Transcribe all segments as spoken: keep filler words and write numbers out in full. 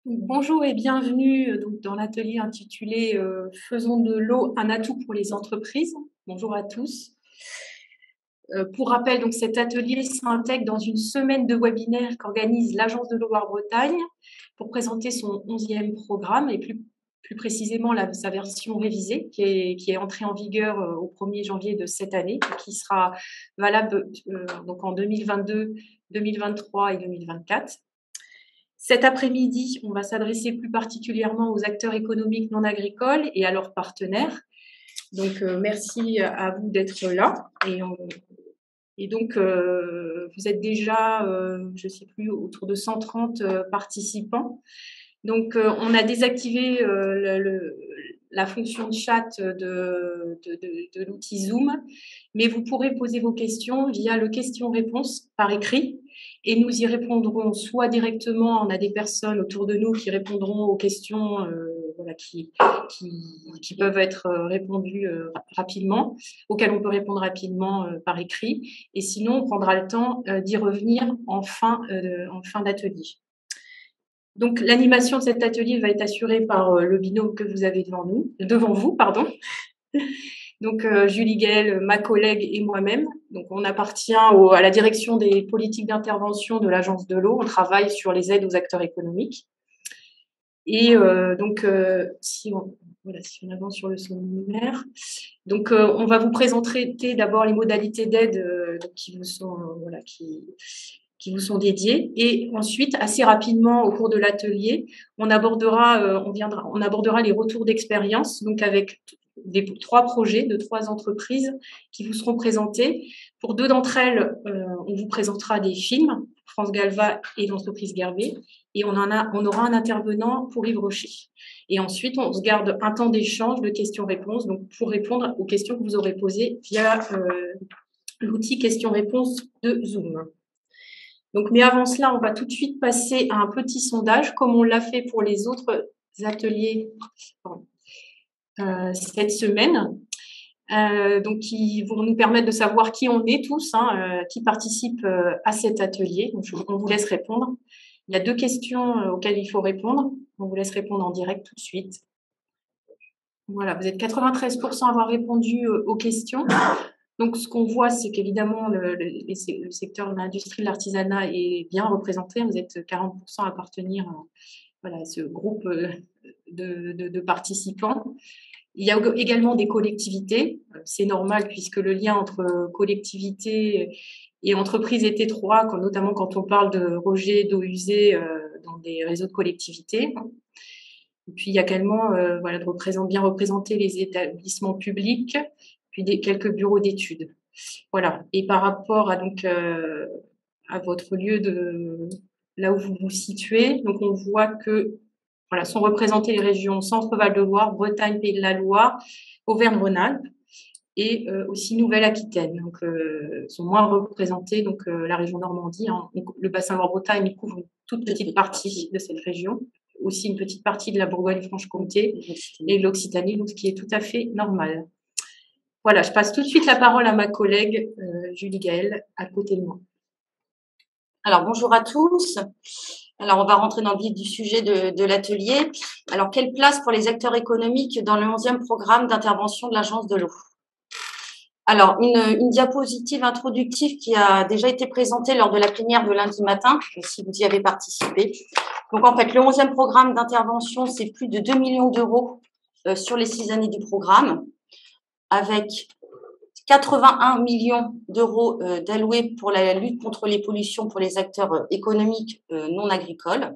Bonjour et bienvenue euh, donc, dans l'atelier intitulé euh, Faisons de l'eau un atout pour les entreprises. Bonjour à tous. Euh, pour rappel, donc, cet atelier s'intègre dans une semaine de webinaires qu'organise l'Agence de l'eau Loire-Bretagne pour présenter son onzième programme et plus, plus précisément la, sa version révisée qui est, qui est entrée en vigueur euh, au premier janvier de cette année et qui sera valable euh, donc en deux mille vingt-deux, deux mille vingt-trois et deux mille vingt-quatre. Cet après-midi, on va s'adresser plus particulièrement aux acteurs économiques non agricoles et à leurs partenaires. Donc, euh, merci à vous d'être là. Et, on, et donc, euh, vous êtes déjà, euh, je ne sais plus, autour de cent trente euh, participants. Donc, euh, on a désactivé euh, le, le, la fonction de chat de, de, de, de l'outil Zoom, mais vous pourrez poser vos questions via le question-réponse par écrit. Et nous y répondrons soit directement, on a des personnes autour de nous qui répondront aux questions euh, voilà, qui, qui, qui peuvent être répondues euh, rapidement, auxquelles on peut répondre rapidement euh, par écrit. Et sinon, on prendra le temps euh, d'y revenir en fin, euh, en fin d'atelier. Donc, l'animation de cet atelier va être assurée par euh, le binôme que vous avez devant nous, devant vous, pardon. Donc, euh, Julie Gaël, ma collègue et moi-même. Donc, on appartient au, à la direction des politiques d'intervention de l'Agence de l'eau. On travaille sur les aides aux acteurs économiques. Et euh, donc, euh, si, on, voilà, si on avance sur le sommaire, donc euh, on va vous présenter d'abord les modalités d'aide euh, qui vous sont, euh, voilà, qui, qui vous sont dédiées. Et ensuite, assez rapidement, au cours de l'atelier, on abordera, euh, on viendra, on abordera les retours d'expérience, donc avec des trois projets de trois entreprises qui vous seront présentés. Pour deux d'entre elles, euh, on vous présentera des films, France Galva et l'entreprise Gerbet, et on, en a, on aura un intervenant pour Yves Rocher. Et ensuite, on se garde un temps d'échange de questions-réponses, donc pour répondre aux questions que vous aurez posées via euh, l'outil questions-réponses de Zoom. Donc, mais avant cela, on va tout de suite passer à un petit sondage, comme on l'a fait pour les autres ateliers euh, cette semaine. Euh, donc, qui vont nous permettre de savoir qui on est tous, hein, euh, qui participent euh, à cet atelier. Donc, je, on vous laisse répondre. Il y a deux questions euh, auxquelles il faut répondre. On vous laisse répondre en direct tout de suite. Voilà, vous êtes quatre-vingt-treize pour cent à avoir répondu euh, aux questions. Donc, ce qu'on voit, c'est qu'évidemment, le, le, le secteur de l'industrie, de l'artisanat est bien représenté. Vous êtes quarante pour cent à appartenir à, voilà, à ce groupe euh, de, de, de participants. Il y a également des collectivités. C'est normal puisque le lien entre collectivité et entreprise est étroit, notamment quand on parle de rejet d'eau usée dans des réseaux de collectivités. Et puis, il y a également euh, voilà, de représenter, bien représenter les établissements publics, puis des, quelques bureaux d'études. Voilà. Et par rapport à, donc, euh, à votre lieu de là où vous vous situez, donc on voit que voilà, sont représentées les régions Centre-Val de Loire, Bretagne, Pays de la Loire, Auvergne-Rhône-Alpes et euh, aussi Nouvelle-Aquitaine. Donc, euh, sont moins représentées donc euh, la région Normandie. Hein, le bassin Loire-Bretagne il couvre une toute petite partie de cette région, aussi une petite partie de la Bourgogne-Franche-Comté et de l'Occitanie, donc ce qui est tout à fait normal. Voilà, je passe tout de suite la parole à ma collègue euh, Julie Gaël, à côté de moi. Alors, bonjour à tous. Alors, on va rentrer dans le vif du sujet de, de l'atelier. Alors, quelle place pour les acteurs économiques dans le onzième programme d'intervention de l'Agence de l'eau? Alors, une, une diapositive introductive qui a déjà été présentée lors de la plénière de lundi matin, si vous y avez participé. Donc, en fait, le onzième programme d'intervention, c'est plus de deux millions d'euros euh, sur les six années du programme, avec quatre-vingt-un millions d'euros euh, d'alloués pour la lutte contre les pollutions pour les acteurs euh, économiques euh, non agricoles.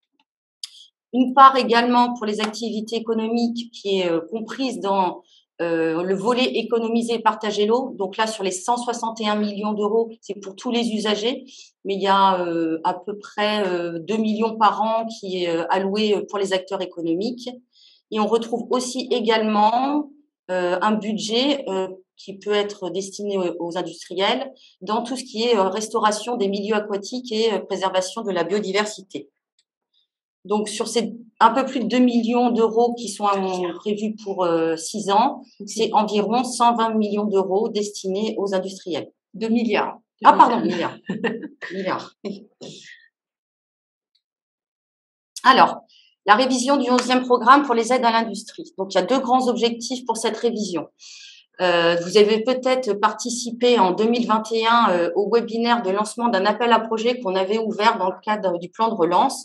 Une part également pour les activités économiques qui est euh, comprise dans euh, le volet économiser et partager l'eau. Donc là, sur les cent soixante et un millions d'euros, c'est pour tous les usagers, mais il y a euh, à peu près euh, deux millions par an qui est euh, alloué pour les acteurs économiques. Et on retrouve aussi également euh, un budget euh, qui peut être destiné aux industriels dans tout ce qui est restauration des milieux aquatiques et préservation de la biodiversité. Donc, sur ces un peu plus de deux millions d'euros qui sont prévus pour six ans, c'est environ cent vingt millions d'euros destinés aux industriels. deux milliards. Ah, pardon, milliards. milliards. Alors, La révision du onzième programme pour les aides à l'industrie. Donc, il y a deux grands objectifs pour cette révision. Euh, vous avez peut-être participé en deux mille vingt et un euh, au webinaire de lancement d'un appel à projet qu'on avait ouvert dans le cadre du plan de relance,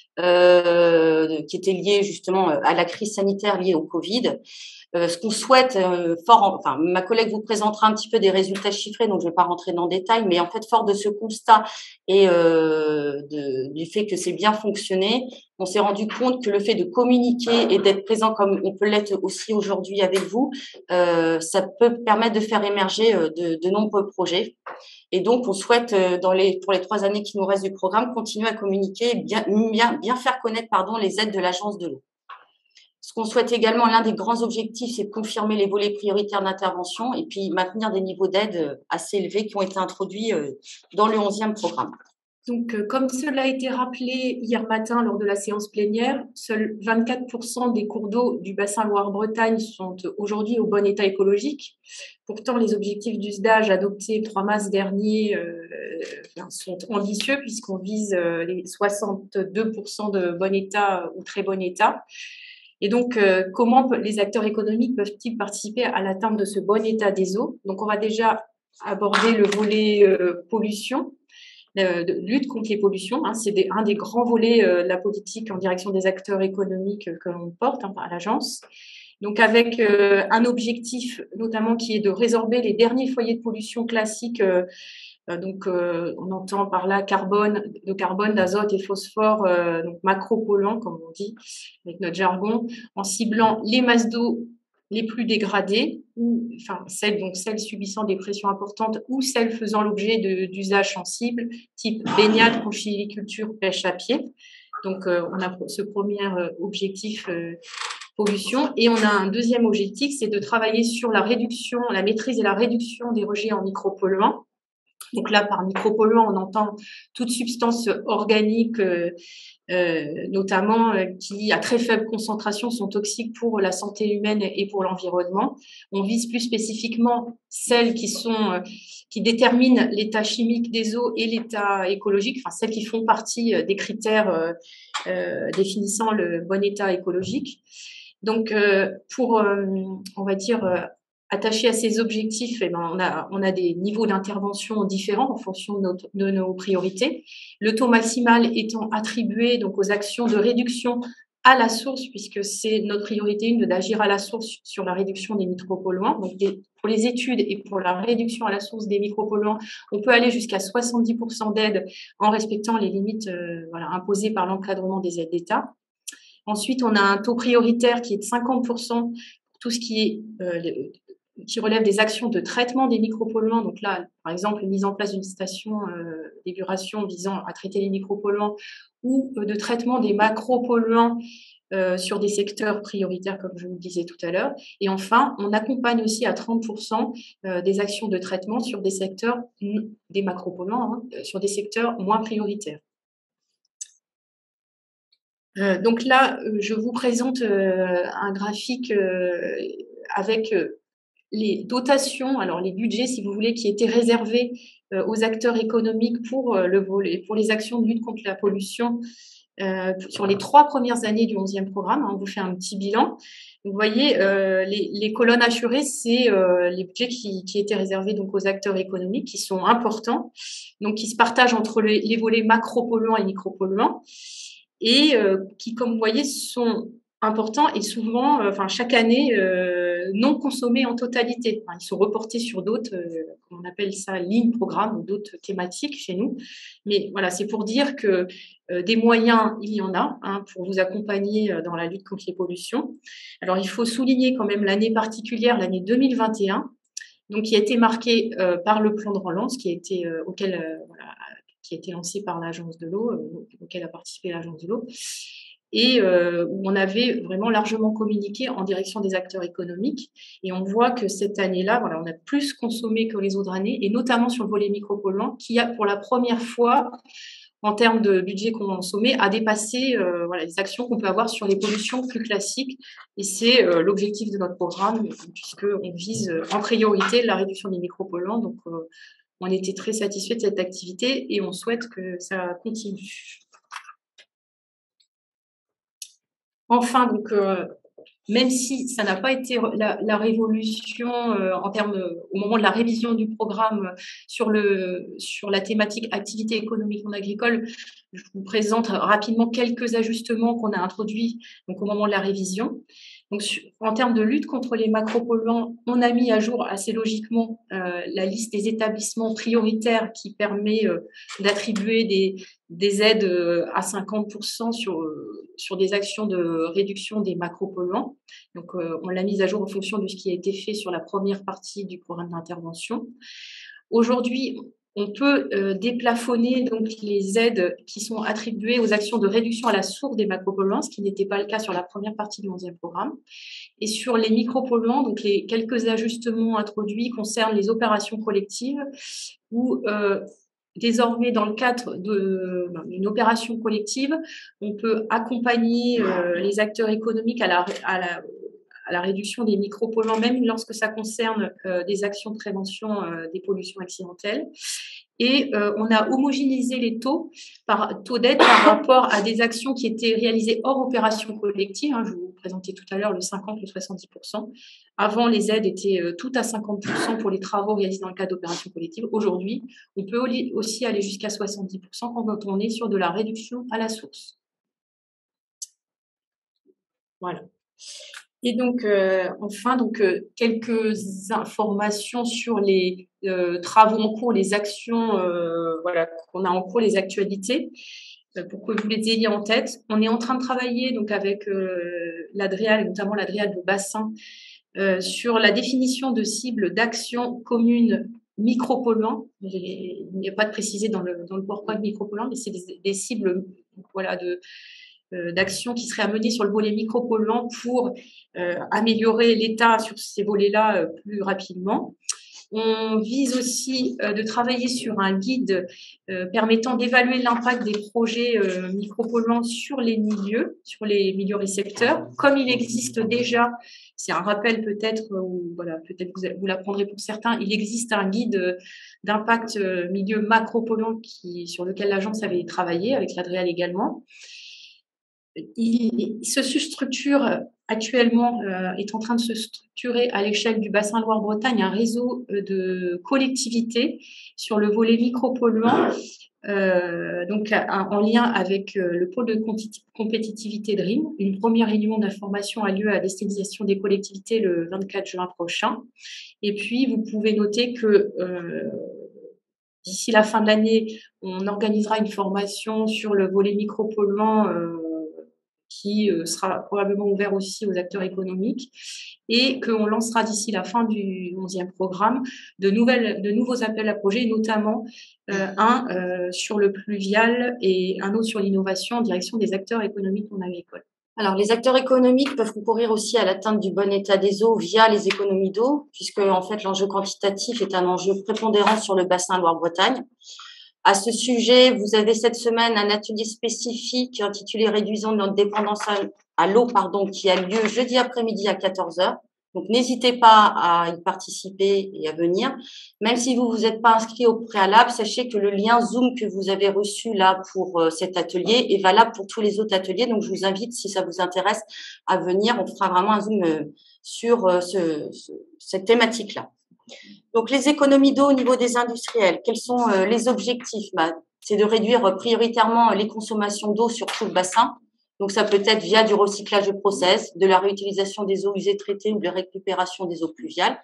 euh, qui était lié justement à la crise sanitaire liée au Covid. Euh, ce qu'on souhaite, euh, fort, en, enfin, ma collègue vous présentera un petit peu des résultats chiffrés, donc je ne vais pas rentrer dans le détail, mais en fait, fort de ce constat et euh, de, du fait que c'est bien fonctionné, on s'est rendu compte que le fait de communiquer et d'être présent comme on peut l'être aussi aujourd'hui avec vous, euh, ça peut permettre de faire émerger euh, de, de nombreux projets. Et donc, on souhaite, euh, dans les, pour les trois années qui nous restent du programme, continuer à communiquer, bien, bien, bien faire connaître pardon, les aides de l'Agence de l'eau. Ce qu'on souhaite également, l'un des grands objectifs, c'est de confirmer les volets prioritaires d'intervention et puis maintenir des niveaux d'aide assez élevés qui ont été introduits dans le onzième programme. Donc, euh, comme cela a été rappelé hier matin lors de la séance plénière, seuls vingt-quatre pour cent des cours d'eau du bassin Loire-Bretagne sont aujourd'hui au bon état écologique. Pourtant, les objectifs du S D A G adoptés le trois mars dernier euh, sont ambitieux puisqu'on vise euh, les soixante-deux pour cent de bon état ou très bon état. Et donc, euh, comment les acteurs économiques peuvent-ils participer à l'atteinte de ce bon état des eaux? Donc, on va déjà aborder le volet euh, pollution. De, de lutte contre les pollutions. Hein, c'est des, un des grands volets euh, de la politique en direction des acteurs économiques euh, que l'on porte hein, à l'agence. Donc, avec euh, un objectif notamment qui est de résorber les derniers foyers de pollution classiques. Euh, euh, donc, euh, on entend par là carbone, de carbone, d'azote et phosphore, euh, donc macropolluants, comme on dit avec notre jargon, en ciblant les masses d'eau les plus dégradées, ou enfin celles donc celles subissant des pressions importantes ou celles faisant l'objet d'usages sensibles, type baignade, conchyliculture, pêche à pied. Donc euh, on a ce premier euh, objectif euh, pollution et on a un deuxième objectif, c'est de travailler sur la réduction, la maîtrise et la réduction des rejets en micropolluants. Donc là, par micropolluants, on entend toute substance organique, euh, euh, notamment euh, qui, à très faible concentration, sont toxiques pour la santé humaine et pour l'environnement. On vise plus spécifiquement celles qui sont, euh, qui déterminent l'état chimique des eaux et l'état écologique, enfin celles qui font partie des critères euh, euh, définissant le bon état écologique. Donc, euh, pour, euh, on va dire, euh, attaché à ces objectifs, eh ben, on, a, on a des niveaux d'intervention différents en fonction de, notre, de nos priorités. Le taux maximal étant attribué donc, aux actions de réduction à la source, puisque c'est notre priorité une d'agir à la source sur la réduction des micropolluants. Donc, des, pour les études et pour la réduction à la source des micropolluants, on peut aller jusqu'à soixante-dix pour cent d'aide en respectant les limites euh, voilà, imposées par l'encadrement des aides d'État. Ensuite, on a un taux prioritaire qui est de cinquante pour cent pour tout ce qui est euh, qui relève des actions de traitement des micropolluants. Donc là, par exemple, mise en place d'une station euh, d'épuration visant à traiter les micropolluants ou euh, de traitement des macropolluants euh, sur des secteurs prioritaires, comme je vous le disais tout à l'heure. Et enfin, on accompagne aussi à trente pour cent euh, des actions de traitement sur des secteurs, des macropolluants, hein, sur des secteurs moins prioritaires. Euh, donc là, je vous présente euh, un graphique euh, avec euh, les dotations, alors les budgets, si vous voulez, qui étaient réservés euh, aux acteurs économiques pour, euh, le volet, pour les actions de lutte contre la pollution euh, sur les trois premières années du onzième programme. Hein, on vous fait un petit bilan. Vous voyez, euh, les, les colonnes assurées, c'est euh, les budgets qui, qui étaient réservés donc, aux acteurs économiques, qui sont importants, donc qui se partagent entre les, les volets macropolluants et micropolluants, et euh, qui, comme vous voyez, sont importants et souvent, euh, enfin chaque année, euh, non consommés en totalité. Enfin, ils sont reportés sur d'autres, euh, on appelle ça lignes programmes ou d'autres thématiques chez nous. Mais voilà, c'est pour dire que euh, des moyens, il y en a hein, pour vous accompagner dans la lutte contre les pollutions. Alors, il faut souligner quand même l'année particulière, l'année deux mille vingt et un, donc qui a été marquée euh, par le plan de relance, qui a été euh, auquel euh, voilà, qui a été lancé par l'Agence de l'eau, euh, auquel a participé l'Agence de l'eau, et euh, où on avait vraiment largement communiqué en direction des acteurs économiques. Et on voit que cette année-là, voilà, on a plus consommé que les autres années, et notamment sur le volet micropolluant, qui a pour la première fois, en termes de budget consommé, a dépassé euh, voilà, les actions qu'on peut avoir sur les pollutions plus classiques. Et c'est euh, l'objectif de notre programme, puisqu'on vise en priorité la réduction des micropolluants. Donc, euh, on était très satisfait de cette activité et on souhaite que ça continue. Enfin, donc, euh, même si ça n'a pas été la, la révolution euh, en termes, euh, au moment de la révision du programme euh, sur, le, sur la thématique activité économique non agricole, je vous présente rapidement quelques ajustements qu'on a introduits donc, au moment de la révision. Donc, en termes de lutte contre les macropolluants, on a mis à jour assez logiquement euh, la liste des établissements prioritaires qui permet euh, d'attribuer des, des aides euh, à cinquante pour cent sur, euh, sur des actions de réduction des macropolluants. Donc, euh, on l'a mise à jour en fonction de ce qui a été fait sur la première partie du programme d'intervention. Aujourd'hui, on peut euh, déplafonner donc les aides qui sont attribuées aux actions de réduction à la source des macropolluants, ce qui n'était pas le cas sur la première partie du onzième programme. Et sur les micropolluants, donc les quelques ajustements introduits concernent les opérations collectives où euh, désormais, dans le cadre d'une opération collective, on peut accompagner euh, les acteurs économiques à la, à la à la réduction des micropolluants, même lorsque ça concerne euh, des actions de prévention euh, des pollutions accidentelles. Et euh, on a homogénéisé les taux, par, taux d'aide par rapport à des actions qui étaient réalisées hors opération collective. Hein, je vous présentais tout à l'heure le cinquante ou soixante-dix pour cent. Avant, les aides étaient euh, toutes à cinquante pour cent pour les travaux réalisés dans le cadre d'opérations collectives. Aujourd'hui, on peut aussi aller jusqu'à soixante-dix pour cent quand on est sur de la réduction à la source. Voilà. Et donc, euh, enfin, donc, euh, quelques informations sur les euh, travaux en cours, les actions euh, voilà, qu'on a en cours, les actualités, euh, pour que vous les ayez en tête. On est en train de travailler donc, avec euh, l'Adréal, notamment l'Adréal de Bassin, euh, sur la définition de cibles d'actions communes micropolluants. Il n'y a pas de précisé dans le, dans le PowerPoint micropolluants, mais c'est des, des cibles voilà, de d'actions qui seraient à mener sur le volet micropolluant pour euh, améliorer l'état sur ces volets-là euh, plus rapidement. On vise aussi euh, de travailler sur un guide euh, permettant d'évaluer l'impact des projets euh, micropolluants sur les milieux, sur les milieux récepteurs, comme il existe déjà. C'est un rappel peut-être, ou voilà, peut-être vous, vous l'apprendrez pour certains. Il existe un guide d'impact euh, milieu macropolluant qui sur lequel l'agence avait travaillé avec l'Adréal également. Il, il se structure actuellement, euh, est en train de se structurer à l'échelle du bassin Loire-Bretagne un réseau de collectivités sur le volet micropolluant, euh, donc un, en lien avec euh, le pôle de compétitivité de R I M. Une première réunion d'information a lieu à destination des collectivités le vingt-quatre juin prochain. Et puis, vous pouvez noter que euh, d'ici la fin de l'année, on organisera une formation sur le volet micropolluant euh, qui sera probablement ouvert aussi aux acteurs économiques, et qu'on lancera d'ici la fin du onzième programme de, nouvelles, de nouveaux appels à projets, notamment euh, un euh, sur le pluvial et un autre sur l'innovation en direction des acteurs économiques non agricoles. Alors, les acteurs économiques peuvent concourir aussi à l'atteinte du bon état des eaux via les économies d'eau, puisque en fait l'enjeu quantitatif est un enjeu prépondérant sur le bassin Loire-Bretagne. À ce sujet, vous avez cette semaine un atelier spécifique intitulé Réduisons notre dépendance à l'eau, pardon, qui a lieu jeudi après-midi à quatorze heures. Donc, n'hésitez pas à y participer et à venir. Même si vous vous êtes pas inscrit au préalable, sachez que le lien Zoom que vous avez reçu là pour euh, cet atelier est valable pour tous les autres ateliers. Donc, je vous invite, si ça vous intéresse, à venir. On fera vraiment un Zoom euh, sur euh, ce, ce, cette thématique-là. Donc, les économies d'eau au niveau des industriels, quels sont euh, les objectifs? Bah, c'est de réduire prioritairement les consommations d'eau sur tout le bassin. Donc, ça peut être via du recyclage de process, de la réutilisation des eaux usées traitées ou de la récupération des eaux pluviales.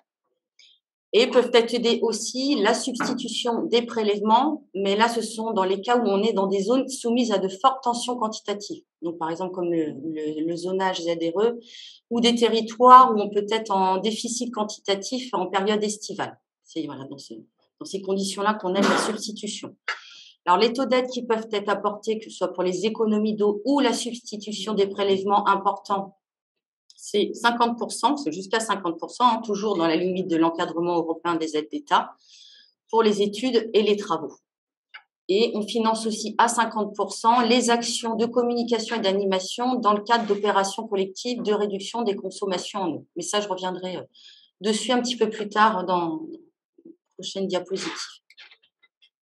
Et peuvent être aider aussi la substitution des prélèvements, mais là, ce sont dans les cas où on est dans des zones soumises à de fortes tensions quantitatives. Donc, par exemple, comme le, le, le zonage Z R E, ou des territoires où on peut être en déficit quantitatif en période estivale. C'est voilà, dans, ce, dans ces conditions-là qu'on aime la substitution. Alors, les taux d'aide qui peuvent être apportés, que ce soit pour les économies d'eau ou la substitution des prélèvements importants, c'est cinquante pour cent, c'est jusqu'à cinquante pour cent, hein, toujours dans la limite de l'encadrement européen des aides d'État, pour les études et les travaux. Et on finance aussi à cinquante pour cent les actions de communication et d'animation dans le cadre d'opérations collectives de réduction des consommations en eau. Mais ça, je reviendrai dessus un petit peu plus tard dans la prochaine diapositive.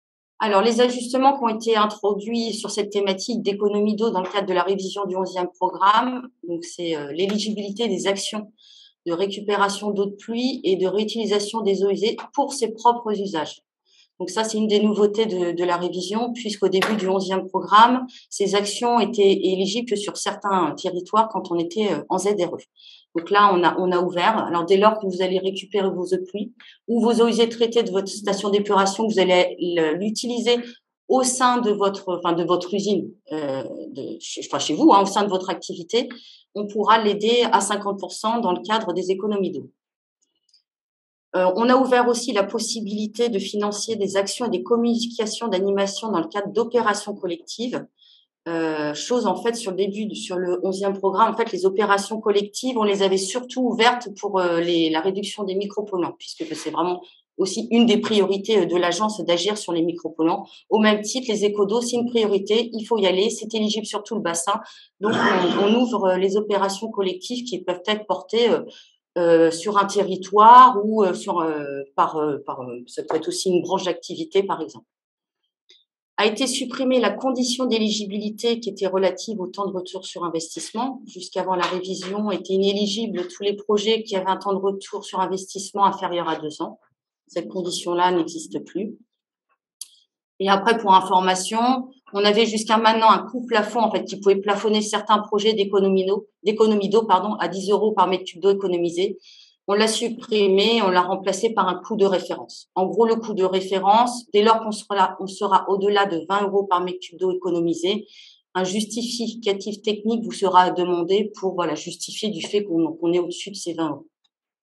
Alors, les ajustements qui ont été introduits sur cette thématique d'économie d'eau dans le cadre de la révision du onzième programme, donc c'est euh, l'éligibilité des actions de récupération d'eau de pluie et de réutilisation des eaux usées pour ses propres usages. Donc ça, c'est une des nouveautés de, de la révision, puisqu'au début du onzième programme, ces actions étaient éligibles que sur certains territoires quand on était en Z R E. Donc là, on a, on a ouvert. Alors, dès lors que vous allez récupérer vos eaux de pluie ou vos eaux usées traitées de votre station d'épuration, vous allez l'utiliser au sein de votre, enfin, de votre usine, euh, de, enfin, chez vous, hein, au sein de votre activité, on pourra l'aider à cinquante pour cent dans le cadre des économies d'eau. Euh, on a ouvert aussi la possibilité de financer des actions et des communications d'animation dans le cadre d'opérations collectives. Euh, chose en fait sur le début, sur le onzième programme, en fait les opérations collectives, on les avait surtout ouvertes pour euh, les, la réduction des micropolluants, puisque c'est vraiment aussi une des priorités de l'agence d'agir sur les micropolluants. Au même titre, les écoles d'eau, c'est une priorité, il faut y aller, c'est éligible sur tout le bassin. Donc on, on ouvre les opérations collectives qui peuvent être portées euh, euh, sur un territoire ou euh, sur euh, par, euh, par ça peut être aussi une branche d'activité par exemple. A été supprimée la condition d'éligibilité qui était relative au temps de retour sur investissement. Jusqu'avant la révision, étaient inéligibles tous les projets qui avaient un temps de retour sur investissement inférieur à deux ans. Cette condition-là n'existe plus. Et après, pour information, on avait jusqu'à maintenant un coût plafond en fait qui pouvait plafonner certains projets d'économie d'eau, d'économie d'eau pardon, à dix euros par mètre cube d'eau économisé. On l'a supprimé, on l'a remplacé par un coût de référence. En gros, le coût de référence, dès lors qu'on sera, on sera au-delà de vingt euros par mètre cube d'eau économisé, un justificatif technique vous sera demandé pour voilà, justifier du fait qu'on qu'on est au-dessus de ces vingt euros.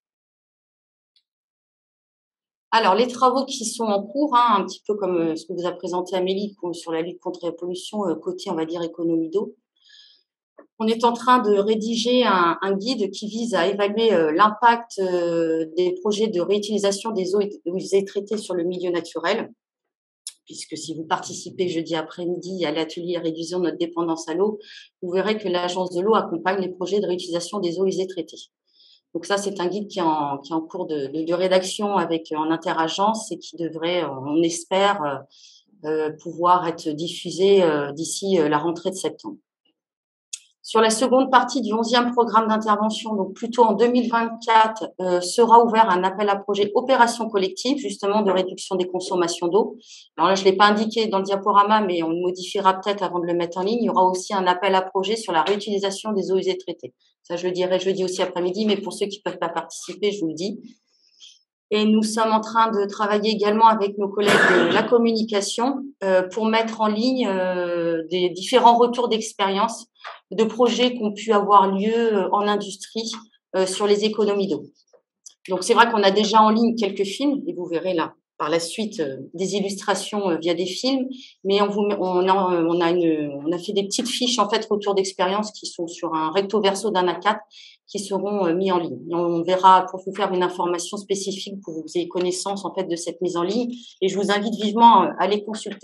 Alors, les travaux qui sont en cours, hein, un petit peu comme ce que vous a présenté Amélie sur la lutte contre la pollution, côté, on va dire, économie d'eau. On est en train de rédiger un, un guide qui vise à évaluer euh, l'impact euh, des projets de réutilisation des eaux usées traitées sur le milieu naturel, puisque si vous participez jeudi après-midi à l'atelier réduction de notre dépendance à l'eau, vous verrez que l'Agence de l'eau accompagne les projets de réutilisation des eaux usées traitées. Donc ça, c'est un guide qui est en, qui est en cours de, de, de rédaction avec en interagence et qui devrait, on espère, euh, pouvoir être diffusé euh, d'ici la rentrée de septembre. Sur la seconde partie du onzième programme d'intervention, donc plutôt en deux mille vingt-quatre, euh, sera ouvert un appel à projet opération collective, justement de réduction des consommations d'eau. Alors là, je ne l'ai pas indiqué dans le diaporama, mais on le modifiera peut-être avant de le mettre en ligne. Il y aura aussi un appel à projet sur la réutilisation des eaux usées traitées. Ça, je le dirai jeudi aussi après-midi, mais pour ceux qui ne peuvent pas participer, je vous le dis. Et nous sommes en train de travailler également avec nos collègues de la communication euh, pour mettre en ligne euh, des différents retours d'expérience de projets qui ont pu avoir lieu en industrie euh, sur les économies d'eau. Donc, c'est vrai qu'on a déjà en ligne quelques films, et vous verrez là par la suite euh, des illustrations euh, via des films, mais on, vous, on, a, on, a une, on a fait des petites fiches en fait retours d'expérience qui sont sur un recto verso d'un A quatre qui seront euh, mis en ligne. Et on verra pour vous faire une information spécifique pour que vous ayez connaissance en fait de cette mise en ligne, et je vous invite vivement à les consulter.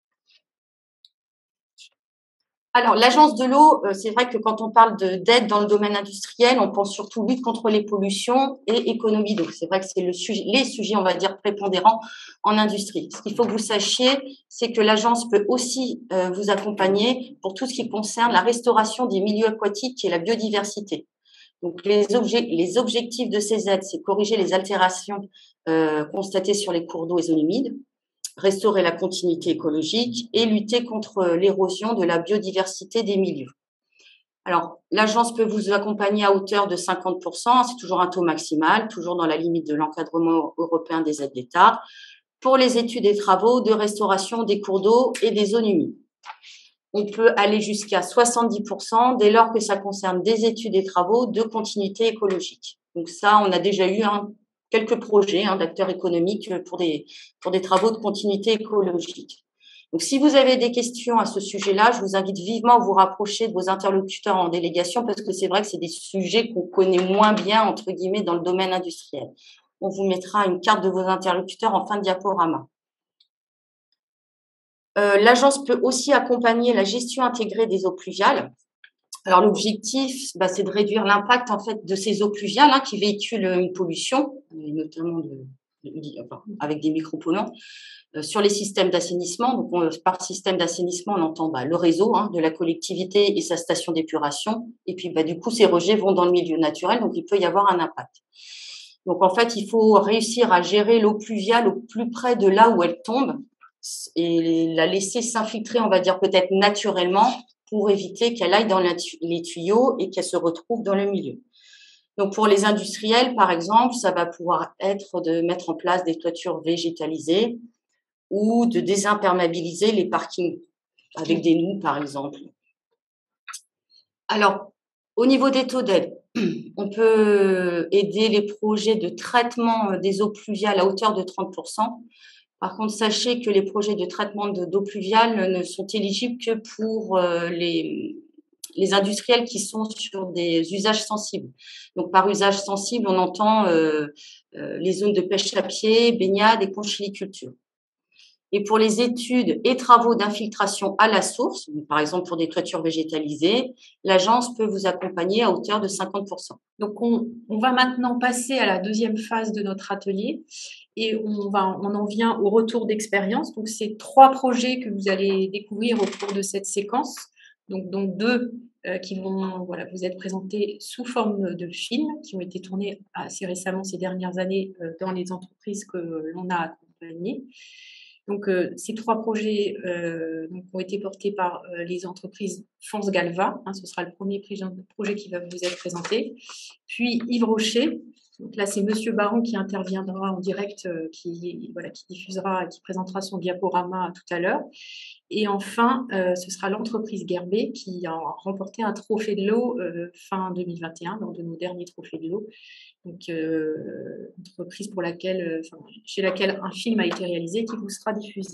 Alors, l'agence de l'eau, c'est vrai que quand on parle d'aide dans le domaine industriel, on pense surtout lutte contre les pollutions et économie d'eau. C'est vrai que c'est le sujet, les sujets, on va dire, prépondérants en industrie. Ce qu'il faut que vous sachiez, c'est que l'agence peut aussi euh, vous accompagner pour tout ce qui concerne la restauration des milieux aquatiques et la biodiversité. Donc, les, objets, les objectifs de ces aides, c'est corriger les altérations euh, constatées sur les cours d'eau et zones humides, restaurer la continuité écologique et lutter contre l'érosion de la biodiversité des milieux. Alors, l'agence peut vous accompagner à hauteur de cinquante pour cent, c'est toujours un taux maximal, toujours dans la limite de l'encadrement européen des aides d'État, pour les études et travaux de restauration des cours d'eau et des zones humides. On peut aller jusqu'à soixante-dix pour cent dès lors que ça concerne des études et travaux de continuité écologique. Donc ça, on a déjà eu un quelques projets hein, d'acteurs économiques pour des, pour des travaux de continuité écologique. Donc, si vous avez des questions à ce sujet-là, je vous invite vivement à vous rapprocher de vos interlocuteurs en délégation parce que c'est vrai que c'est des sujets qu'on connaît moins bien, entre guillemets, dans le domaine industriel. On vous mettra une carte de vos interlocuteurs en fin de diaporama. Euh, l'agence peut aussi accompagner la gestion intégrée des eaux pluviales. Alors, l'objectif, bah, c'est de réduire l'impact en fait de ces eaux pluviales hein, qui véhiculent une pollution, notamment de, enfin, avec des micropolluants. Euh, sur les systèmes d'assainissement, donc on, par système d'assainissement, on entend bah, le réseau hein, de la collectivité et sa station d'épuration. Et puis, bah, du coup, ces rejets vont dans le milieu naturel, donc il peut y avoir un impact. Donc, en fait, il faut réussir à gérer l'eau pluviale au plus près de là où elle tombe et la laisser s'infiltrer, on va dire peut-être naturellement, pour éviter qu'elle aille dans les tuyaux et qu'elle se retrouve dans le milieu. Donc, pour les industriels, par exemple, ça va pouvoir être de mettre en place des toitures végétalisées ou de désimperméabiliser les parkings avec des noues, par exemple. Alors, au niveau des taux d'aide, on peut aider les projets de traitement des eaux pluviales à hauteur de trente pour cent. Par contre, sachez que les projets de traitement d'eau pluviale ne sont éligibles que pour les, les industriels qui sont sur des usages sensibles. Donc, par usage sensible, on entend euh, euh, les zones de pêche à pied, baignade et conchyliculture. Et pour les études et travaux d'infiltration à la source, par exemple pour des toitures végétalisées, l'agence peut vous accompagner à hauteur de cinquante pour cent. Donc, on, on va maintenant passer à la deuxième phase de notre atelier et on, va, on en vient au retour d'expérience. Donc, c'est trois projets que vous allez découvrir au cours de cette séquence. Donc, donc deux euh, qui vont voilà, vous être présentés sous forme de films qui ont été tournés assez récemment ces dernières années euh, dans les entreprises que l'on a accompagnées. Donc, euh, ces trois projets euh, donc, ont été portés par euh, les entreprises France Galva. Hein, ce sera le premier projet qui va vous être présenté. Puis Yves Rocher. Donc là, c'est Monsieur Baron qui interviendra en direct, euh, qui, voilà, qui diffusera, qui présentera son diaporama tout à l'heure. Et enfin, euh, ce sera l'entreprise Gerbet qui a remporté un trophée de l'eau euh, fin deux mille vingt et un, lors de nos derniers trophées de l'eau. Donc, euh, entreprise pour laquelle, enfin, chez laquelle un film a été réalisé qui vous sera diffusé.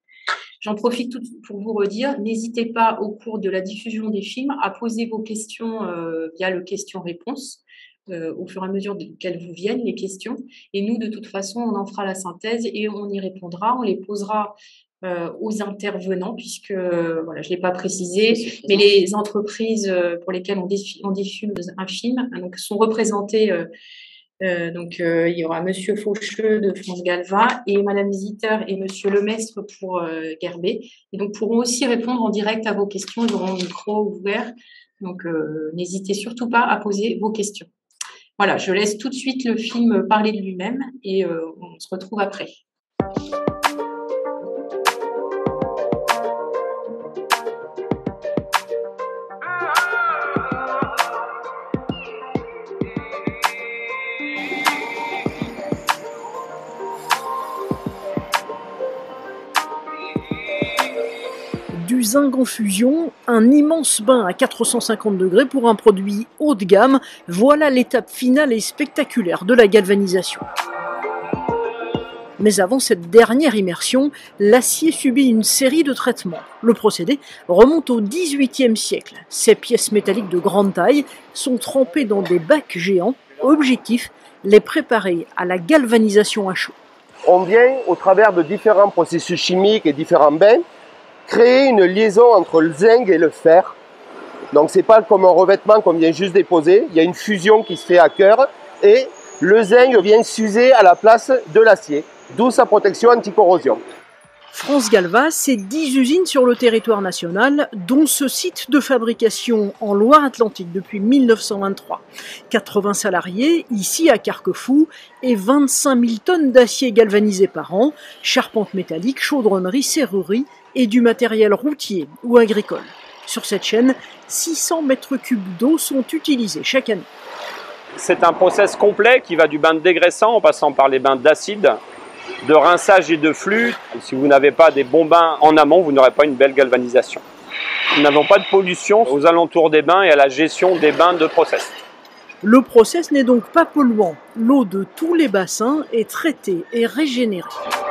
J'en profite tout pour vous redire, n'hésitez pas au cours de la diffusion des films à poser vos questions euh, via le question-réponse euh, au fur et à mesure qu'elles vous viennent, les questions. Et nous, de toute façon, on en fera la synthèse et on y répondra, on les posera Euh, aux intervenants, puisque, euh, voilà, je ne l'ai pas précisé, mais les entreprises euh, pour lesquelles on, diffuse, on diffuse un film hein, donc, sont représentées. Euh, euh, donc, euh, il y aura Monsieur Faucheux de France Galva et Madame Zitter et Monsieur Lemestre pour euh, Gerbet. Et donc, pourront aussi répondre en direct à vos questions. Ils auront un micro ouvert. Donc, euh, n'hésitez surtout pas à poser vos questions. Voilà, je laisse tout de suite le film parler de lui-même et euh, on se retrouve après. Du zinc en fusion, un immense bain à quatre cent cinquante degrés pour un produit haut de gamme, voilà l'étape finale et spectaculaire de la galvanisation. Mais avant cette dernière immersion, l'acier subit une série de traitements. Le procédé remonte au dix-huitième siècle. Ces pièces métalliques de grande taille sont trempées dans des bacs géants. Objectif, les préparer à la galvanisation à chaud. On vient, au travers de différents processus chimiques et différents bains, créer une liaison entre le zinc et le fer. Donc c'est pas comme un revêtement qu'on vient juste déposer, il y a une fusion qui se fait à cœur et le zinc vient s'user à la place de l'acier, d'où sa protection anti-corrosion. France Galva, c'est dix usines sur le territoire national, dont ce site de fabrication en Loire-Atlantique depuis mille neuf cent vingt-trois. quatre-vingts salariés, ici à Carquefou, et vingt-cinq mille tonnes d'acier galvanisé par an, charpente métallique, chaudronnerie, serrurerie et du matériel routier ou agricole. Sur cette chaîne, six cents mètres cubes d'eau sont utilisés chaque année. C'est un process complet qui va du bain de dégraissant en passant par les bains d'acide, de rinçage et de flux. Si vous n'avez pas des bons bains en amont, vous n'aurez pas une belle galvanisation. Nous n'avons pas de pollution aux alentours des bains et à la gestion des bains de process. Le process n'est donc pas polluant. L'eau de tous les bassins est traitée et régénérée.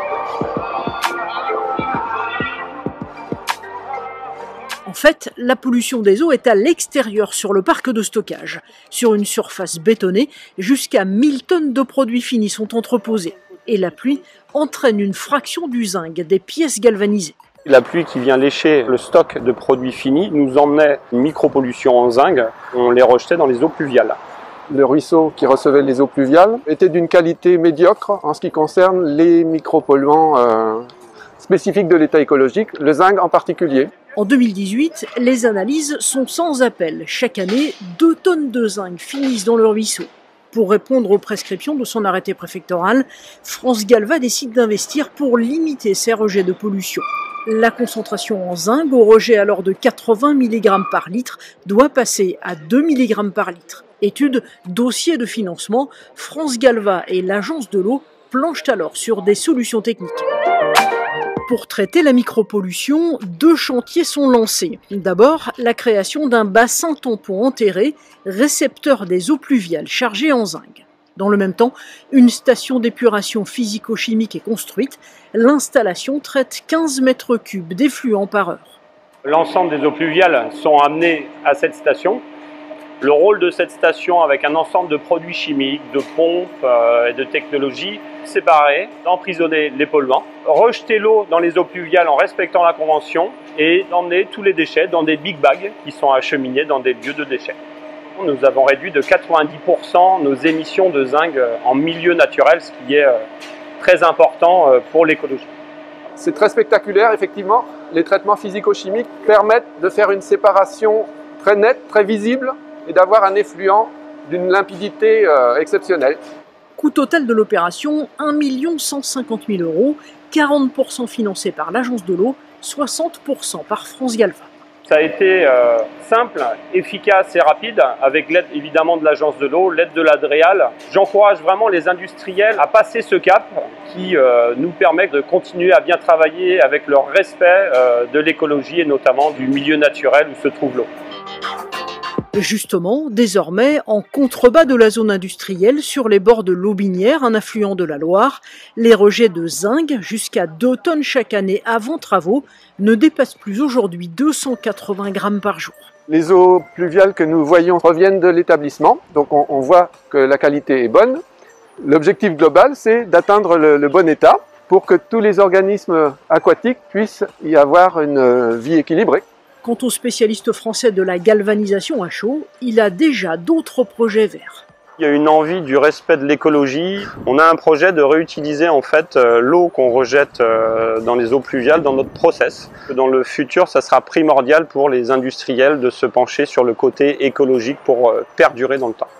En fait, la pollution des eaux est à l'extérieur sur le parc de stockage. Sur une surface bétonnée, jusqu'à mille tonnes de produits finis sont entreposés. Et la pluie entraîne une fraction du zinc des pièces galvanisées. La pluie qui vient lécher le stock de produits finis nous emmenait une micropollution en zinc. On les rejetait dans les eaux pluviales. Le ruisseau qui recevait les eaux pluviales était d'une qualité médiocre en ce qui concerne les micropolluants euh, spécifiques de l'état écologique, le zinc en particulier. En deux mille dix-huit, les analyses sont sans appel. Chaque année, deux tonnes de zinc finissent dans le ruisseau. Pour répondre aux prescriptions de son arrêté préfectoral, France Galva décide d'investir pour limiter ces rejets de pollution. La concentration en zinc, au rejet alors de quatre-vingts milligrammes par litre, doit passer à deux milligrammes par litre. Étude, dossier de financement, France Galva et l'Agence de l'eau planchent alors sur des solutions techniques. Pour traiter la micropollution, deux chantiers sont lancés. D'abord, la création d'un bassin tampon enterré, récepteur des eaux pluviales chargées en zinc. Dans le même temps, une station d'épuration physico-chimique est construite. L'installation traite quinze mètres cubes d'effluents par heure. L'ensemble des eaux pluviales sont amenées à cette station. Le rôle de cette station, avec un ensemble de produits chimiques, de pompes euh, et de technologies, séparer, d'emprisonner les polluants, rejeter l'eau dans les eaux pluviales en respectant la convention et d'emmener tous les déchets dans des big bags qui sont acheminés dans des lieux de déchets. Nous avons réduit de quatre-vingt-dix pour cent nos émissions de zinc en milieu naturel, ce qui est très important pour l'écologie. C'est très spectaculaire, effectivement. Les traitements physico-chimiques permettent de faire une séparation très nette, très visible et d'avoir un effluent d'une limpidité euh, exceptionnelle. Coût total de l'opération, un million cent cinquante mille euros, quarante pour cent financé par l'Agence de l'eau, soixante pour cent par France Galva. Ça a été euh, simple, efficace et rapide, avec l'aide évidemment de l'Agence de l'eau, l'aide de l'Adréal. J'encourage vraiment les industriels à passer ce cap qui euh, nous permet de continuer à bien travailler avec leur respect euh, de l'écologie et notamment du milieu naturel où se trouve l'eau. Justement, désormais, en contrebas de la zone industrielle, sur les bords de l'Aubinière, un affluent de la Loire, les rejets de zinc, jusqu'à deux tonnes chaque année avant travaux, ne dépassent plus aujourd'hui deux cent quatre-vingts grammes par jour. Les eaux pluviales que nous voyons proviennent de l'établissement, donc on, on voit que la qualité est bonne. L'objectif global, c'est d'atteindre le, le bon état pour que tous les organismes aquatiques puissent y avoir une vie équilibrée. Quant au spécialiste français de la galvanisation à chaud, il a déjà d'autres projets verts. Il y a une envie du respect de l'écologie. On a un projet de réutiliser en fait l'eau qu'on rejette dans les eaux pluviales dans notre process. Dans le futur, ça sera primordial pour les industriels de se pencher sur le côté écologique pour perdurer dans le temps.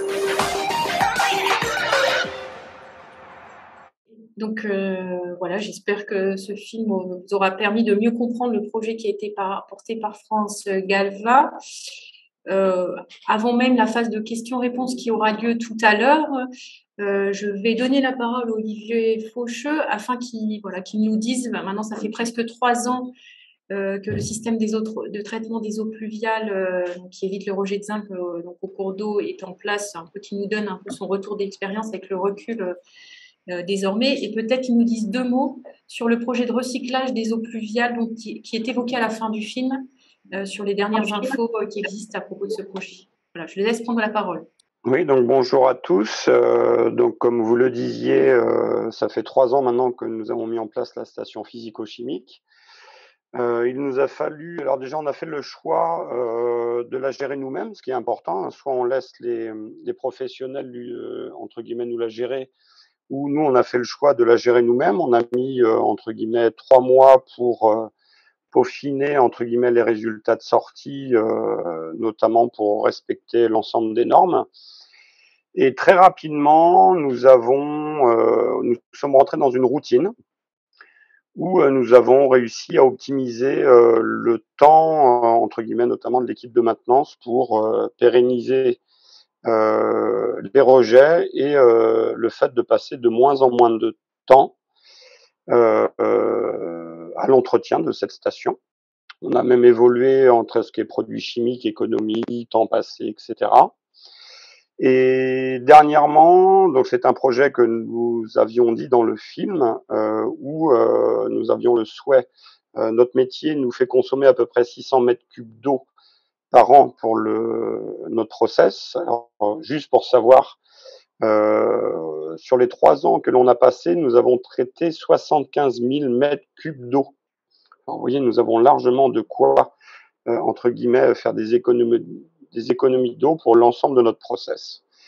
Donc euh, voilà, j'espère que ce film vous aura permis de mieux comprendre le projet qui a été par, porté par France Galva. Euh, avant même la phase de questions-réponses qui aura lieu tout à l'heure, euh, je vais donner la parole à Olivier Faucheux afin qu'il voilà, qu'il nous dise, ben maintenant ça fait presque trois ans euh, que le système des eaux, de traitement des eaux pluviales euh, qui évite le rejet de zinc euh, donc au cours d'eau est en place, un peu qu'il nous donne un peu son retour d'expérience avec le recul euh, Euh, désormais, et peut-être qu'ils nous disent deux mots sur le projet de recyclage des eaux pluviales donc, qui, qui est évoqué à la fin du film, euh, sur les dernières infos euh, qui existent à propos de ce projet. Voilà, je les laisse prendre la parole. Oui, donc bonjour à tous. Euh, donc comme vous le disiez, euh, ça fait trois ans maintenant que nous avons mis en place la station physico-chimique. Euh, il nous a fallu, alors déjà on a fait le choix euh, de la gérer nous-mêmes, ce qui est important. Hein, soit on laisse les, les professionnels, euh, entre guillemets, nous la gérer, où nous, on a fait le choix de la gérer nous-mêmes. On a mis, euh, entre guillemets, trois mois pour euh, peaufiner, entre guillemets, les résultats de sortie, euh, notamment pour respecter l'ensemble des normes. Et très rapidement, nous avons, euh, nous sommes rentrés dans une routine où euh, nous avons réussi à optimiser euh, le temps, euh, entre guillemets, notamment de l'équipe de maintenance pour euh, pérenniser Euh, les rejets et euh, le fait de passer de moins en moins de temps euh, euh, à l'entretien de cette station. On a même évolué entre ce qui est produits chimiques, économie, temps passé, et cetera. Et dernièrement, donc c'est un projet que nous avions dit dans le film euh, où euh, nous avions le souhait, euh, notre métier nous fait consommer à peu près six cents mètres cubes d'eau par an pour le, notre process. Alors, juste pour savoir, euh, sur les trois ans que l'on a passé, nous avons traité soixante-quinze mille mètres cubes d'eau. Vous voyez, nous avons largement de quoi, euh, entre guillemets, faire des économies, des économies d'eau pour l'ensemble de notre process.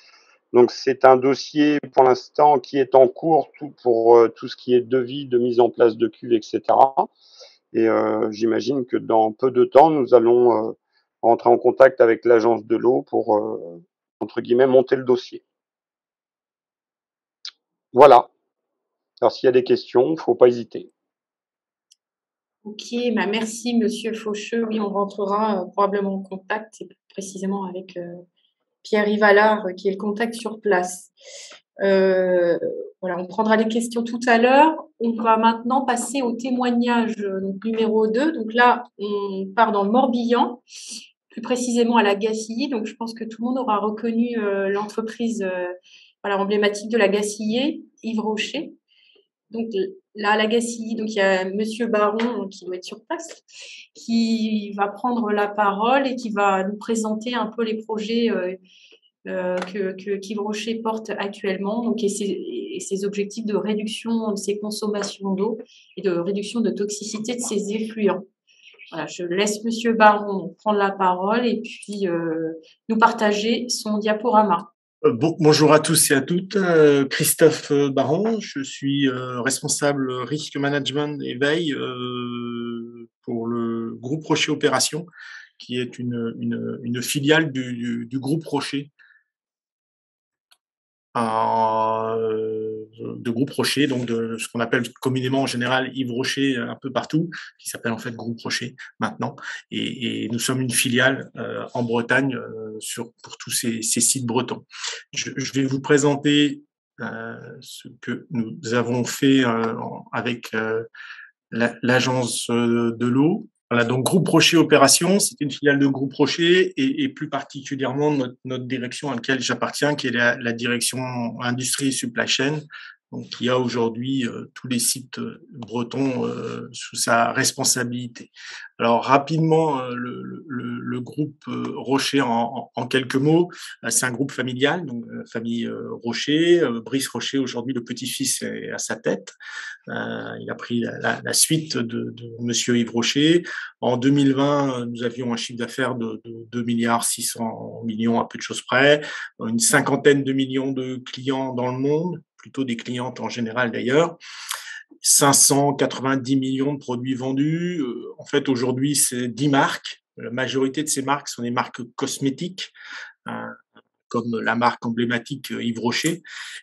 Donc c'est un dossier pour l'instant qui est en cours tout pour euh, tout ce qui est devis, de mise en place de cuves, et cetera. Et euh, j'imagine que dans peu de temps, nous allons euh, rentrer en contact avec l'agence de l'eau pour, euh, entre guillemets, monter le dossier. Voilà. Alors s'il y a des questions, il ne faut pas hésiter. Ok, bah merci Monsieur Faucheux. Oui, on rentrera euh, probablement en contact, et plus précisément avec euh, Pierre Yvalard, euh, qui est le contact sur place. Euh, voilà, on prendra les questions tout à l'heure. On va maintenant passer au témoignage euh, donc, numéro deux. Donc là, on part dans le Morbihan, plus précisément à la Gacilly. Donc je pense que tout le monde aura reconnu euh, l'entreprise euh, voilà, emblématique de la Gacilly, Yves Rocher. Donc là, à la Gacilly, donc il y a Monsieur Baron qui doit être sur place, qui va prendre la parole et qui va nous présenter un peu les projets euh, euh, que, que qu'Yves Rocher porte actuellement, donc et ses, et ses objectifs de réduction de ses consommations d'eau et de réduction de toxicité de ses effluents. Voilà, je laisse Monsieur Baron prendre la parole et puis euh, nous partager son diaporama. Bon, bonjour à tous et à toutes. Euh, Christophe Baron, je suis euh, responsable risque management et veille euh, pour le groupe Rocher Opération, qui est une, une, une filiale du, du, du groupe Rocher. Euh, de groupe Rocher, donc de ce qu'on appelle communément en général Yves Rocher un peu partout, qui s'appelle en fait groupe Rocher maintenant. Et, et nous sommes une filiale euh, en Bretagne euh, sur, pour tous ces, ces sites bretons. Je, je vais vous présenter euh, ce que nous avons fait euh, avec euh, l'agence de l'eau. Voilà, donc Groupe Rocher Opération, c'est une filiale de Groupe Rocher et, et plus particulièrement notre, notre direction à laquelle j'appartiens, qui est la, la direction Industrie et Supply Chain, donc qui a aujourd'hui euh, tous les sites bretons euh, sous sa responsabilité. Alors rapidement, euh, le, le, le groupe euh, Rocher en, en, en quelques mots, euh, c'est un groupe familial, donc euh, famille euh, Rocher. Euh, Brice Rocher, aujourd'hui le petit-fils, est à sa tête. Euh, il a pris la, la, la suite de, de Monsieur Yves Rocher. En deux mille vingt, nous avions un chiffre d'affaires de, de deux milliards six cents millions à peu de choses près, une cinquantaine de millions de clients dans le monde, plutôt des clientes en général d'ailleurs, cinq cent quatre-vingt-dix millions de produits vendus. En fait, aujourd'hui, c'est dix marques. La majorité de ces marques sont des marques cosmétiques, comme la marque emblématique Yves Rocher.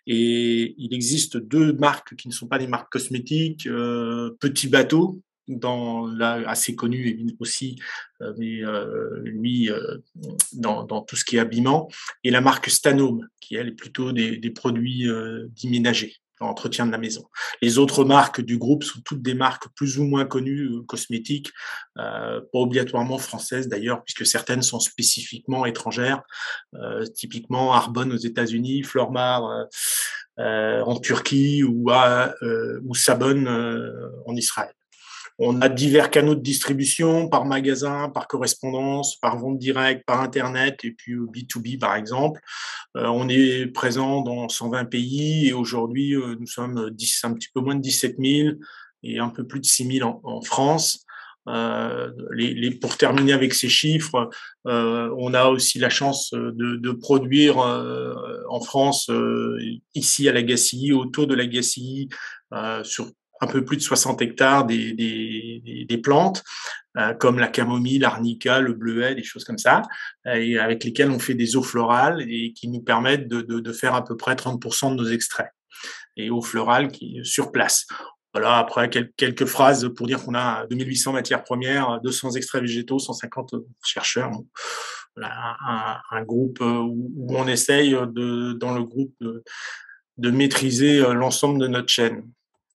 Et il existe deux marques qui ne sont pas des marques cosmétiques, euh, Petit Bateau, dans là, assez connu aussi, euh, mais euh, lui, euh, dans, dans tout ce qui est habillement, et la marque Stanome, qui elle est plutôt des, des produits euh, dits ménagers, entretien de la maison. Les autres marques du groupe sont toutes des marques plus ou moins connues, euh, cosmétiques, euh, pas obligatoirement françaises d'ailleurs, puisque certaines sont spécifiquement étrangères, euh, typiquement Arbonne aux États-Unis, Flormar euh, euh, en Turquie ou, à, euh, ou Sabon euh, en Israël. On a divers canaux de distribution, par magasin, par correspondance, par vente directe, par Internet, et puis B deux B par exemple. Euh, on est présent dans cent vingt pays et aujourd'hui, euh, nous sommes dix, un petit peu moins de dix-sept mille et un peu plus de six mille en, en France. Euh, les, les, pour terminer avec ces chiffres, euh, on a aussi la chance de, de produire euh, en France, euh, ici à la Gacilly, autour de la Gacilly, euh, sur un peu plus de soixante hectares des, des, des plantes, euh, comme la camomille, l'arnica, le bleuet, des choses comme ça, et avec lesquelles on fait des eaux florales et qui nous permettent de, de, de faire à peu près trente pour cent de nos extraits. Et eaux florales qui sur place. Voilà, après quelques phrases pour dire qu'on a deux mille huit cents matières premières, deux cents extraits végétaux, cent cinquante chercheurs. Voilà, un, un groupe où on essaye de, dans le groupe de, de maîtriser l'ensemble de notre chaîne.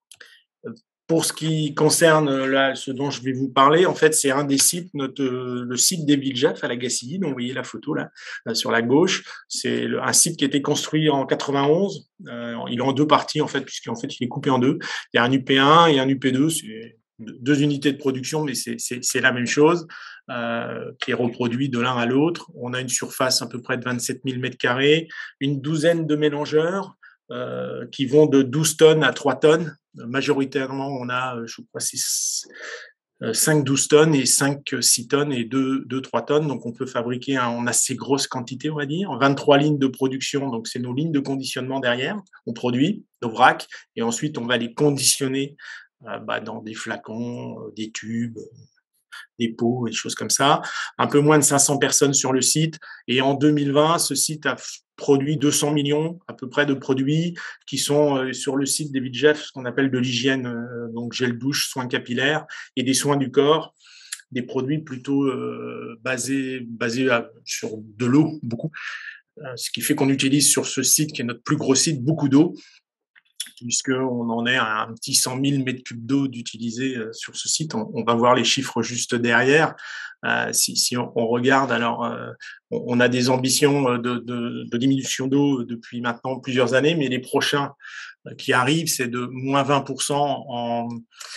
Pour ce qui concerne là, ce dont je vais vous parler, en fait, c'est un des sites, notre, le site des Villejaff à la Gacilly, dont vous voyez la photo là, là sur la gauche. C'est un site qui a été construit en quatre-vingt-onze. Euh, il est en deux parties, en fait, puisqu'en fait, il est coupé en deux. Il y a un U P un et un U P deux. C'est deux unités de production, mais c'est la même chose, euh, qui est reproduit de l'un à l'autre. On a une surface à peu près de vingt-sept mille mètres carrés, une douzaine de mélangeurs, Euh, qui vont de douze tonnes à trois tonnes. Majoritairement, on a, je crois, c'est cinq douze tonnes et cinq six tonnes et deux trois tonnes. Donc, on peut fabriquer en assez grosse quantité, on va dire. vingt-trois lignes de production, donc c'est nos lignes de conditionnement derrière. On produit nos vracs et ensuite, on va les conditionner euh, bah, dans des flacons, euh, des tubes, des pots et des choses comme ça. Un peu moins de cinq cents personnes sur le site. Et en deux mille vingt, ce site a produit deux cents millions à peu près de produits qui sont euh, sur le site des VietJeff, ce qu'on appelle de l'hygiène, euh, donc gel douche, soins capillaires et des soins du corps, des produits plutôt euh, basés, basés à, sur de l'eau, beaucoup. Euh, ce qui fait qu'on utilise sur ce site, qui est notre plus gros site, beaucoup d'eau, puisqu'on en est à un petit cent mille mètres cubes d'eau d'utilisé euh, sur ce site. On, on va voir les chiffres juste derrière. Euh, si, si on, on regarde, alors euh, on, on a des ambitions de, de, de diminution d'eau depuis maintenant plusieurs années, mais les prochains euh, qui arrivent, c'est de moins vingt pour cent en,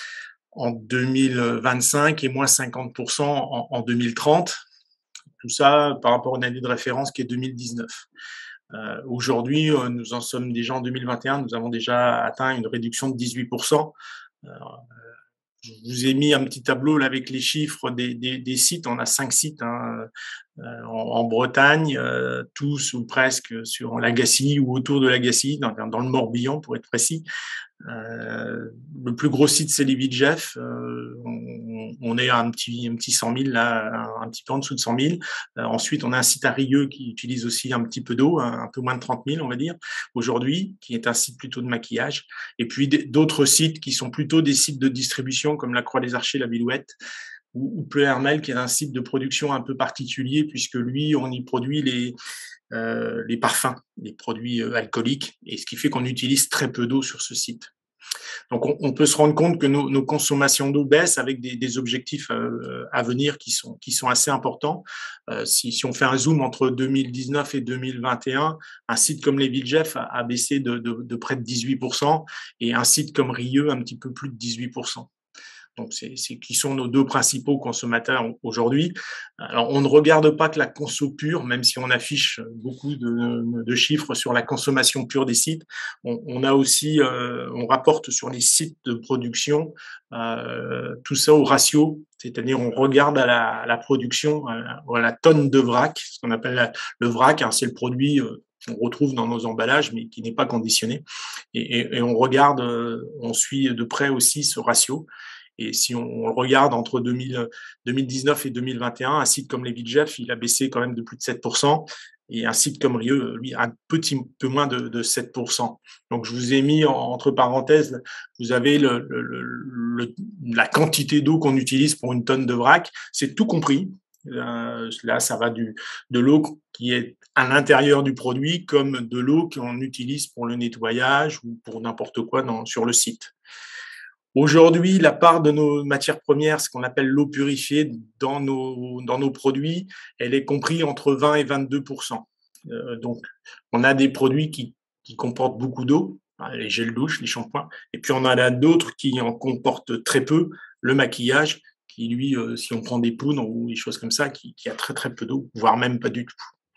en deux mille vingt-cinq et moins cinquante pour cent en, en deux mille trente. Tout ça par rapport à une année de référence qui est deux mille dix-neuf. Euh, Aujourd'hui, euh, nous en sommes déjà en deux mille vingt et un, nous avons déjà atteint une réduction de dix-huit pour cent. Euh, je vous ai mis un petit tableau là avec les chiffres des, des, des sites. On a cinq sites hein, euh, en, en Bretagne, euh, tous ou presque sur l'Agacie ou autour de l'Agacie, dans, dans le Morbihan pour être précis. Euh, le plus gros site, c'est les VietJeff. Euh, on, on est à un petit, un petit cent mille, là, un, un petit peu en dessous de cent mille. Euh, ensuite, on a un site à Rieux qui utilise aussi un petit peu d'eau, un, un peu moins de trente mille, on va dire, aujourd'hui, qui est un site plutôt de maquillage. Et puis d'autres sites qui sont plutôt des sites de distribution, comme la Croix des Archers, la Villouette, ou, ou Pleuhermel, qui est un site de production un peu particulier, puisque lui, on y produit les Euh, les parfums, les produits euh, alcooliques, et ce qui fait qu'on utilise très peu d'eau sur ce site. Donc, on, on peut se rendre compte que nos, nos consommations d'eau baissent avec des, des objectifs euh, à venir qui sont, qui sont assez importants. Euh, si, si on fait un zoom entre deux mille dix-neuf et deux mille vingt et un, un site comme les VietJeff a, a baissé de, de, de près de dix-huit pour cent et un site comme Rieux un petit peu plus de dix-huit pour cent. Donc, c'est, c'est qui sont nos deux principaux consommateurs aujourd'hui. Alors, on ne regarde pas que la conso pure, même si on affiche beaucoup de, de chiffres sur la consommation pure des sites. On, on a aussi, euh, on rapporte sur les sites de production euh, tout ça au ratio, c'est-à-dire on regarde à la, à la production, à la, à la tonne de vrac, ce qu'on appelle la, le vrac, hein, c'est le produit euh, qu'on retrouve dans nos emballages, mais qui n'est pas conditionné. Et, et, et on regarde, euh, on suit de près aussi ce ratio. Et si on regarde entre deux mille dix-neuf et deux mille vingt et un, un site comme les VietJeff, il a baissé quand même de plus de sept pour cent. Et un site comme Rieux, lui, un petit peu moins de, de sept pour cent. Donc, je vous ai mis entre parenthèses, vous avez le, le, le, la quantité d'eau qu'on utilise pour une tonne de vrac. C'est tout compris. Euh, là, ça va du, de l'eau qui est à l'intérieur du produit comme de l'eau qu'on utilise pour le nettoyage ou pour n'importe quoi dans, sur le site. Aujourd'hui, la part de nos matières premières, ce qu'on appelle l'eau purifiée dans nos, dans nos produits, elle est comprise entre vingt et vingt-deux pour cent. Euh, donc, on a des produits qui, qui comportent beaucoup d'eau, les gels douche, les shampoings, et puis on en a d'autres qui en comportent très peu, le maquillage, qui lui, euh, si on prend des poudres ou des choses comme ça, qui, qui a très très peu d'eau, voire même pas du tout.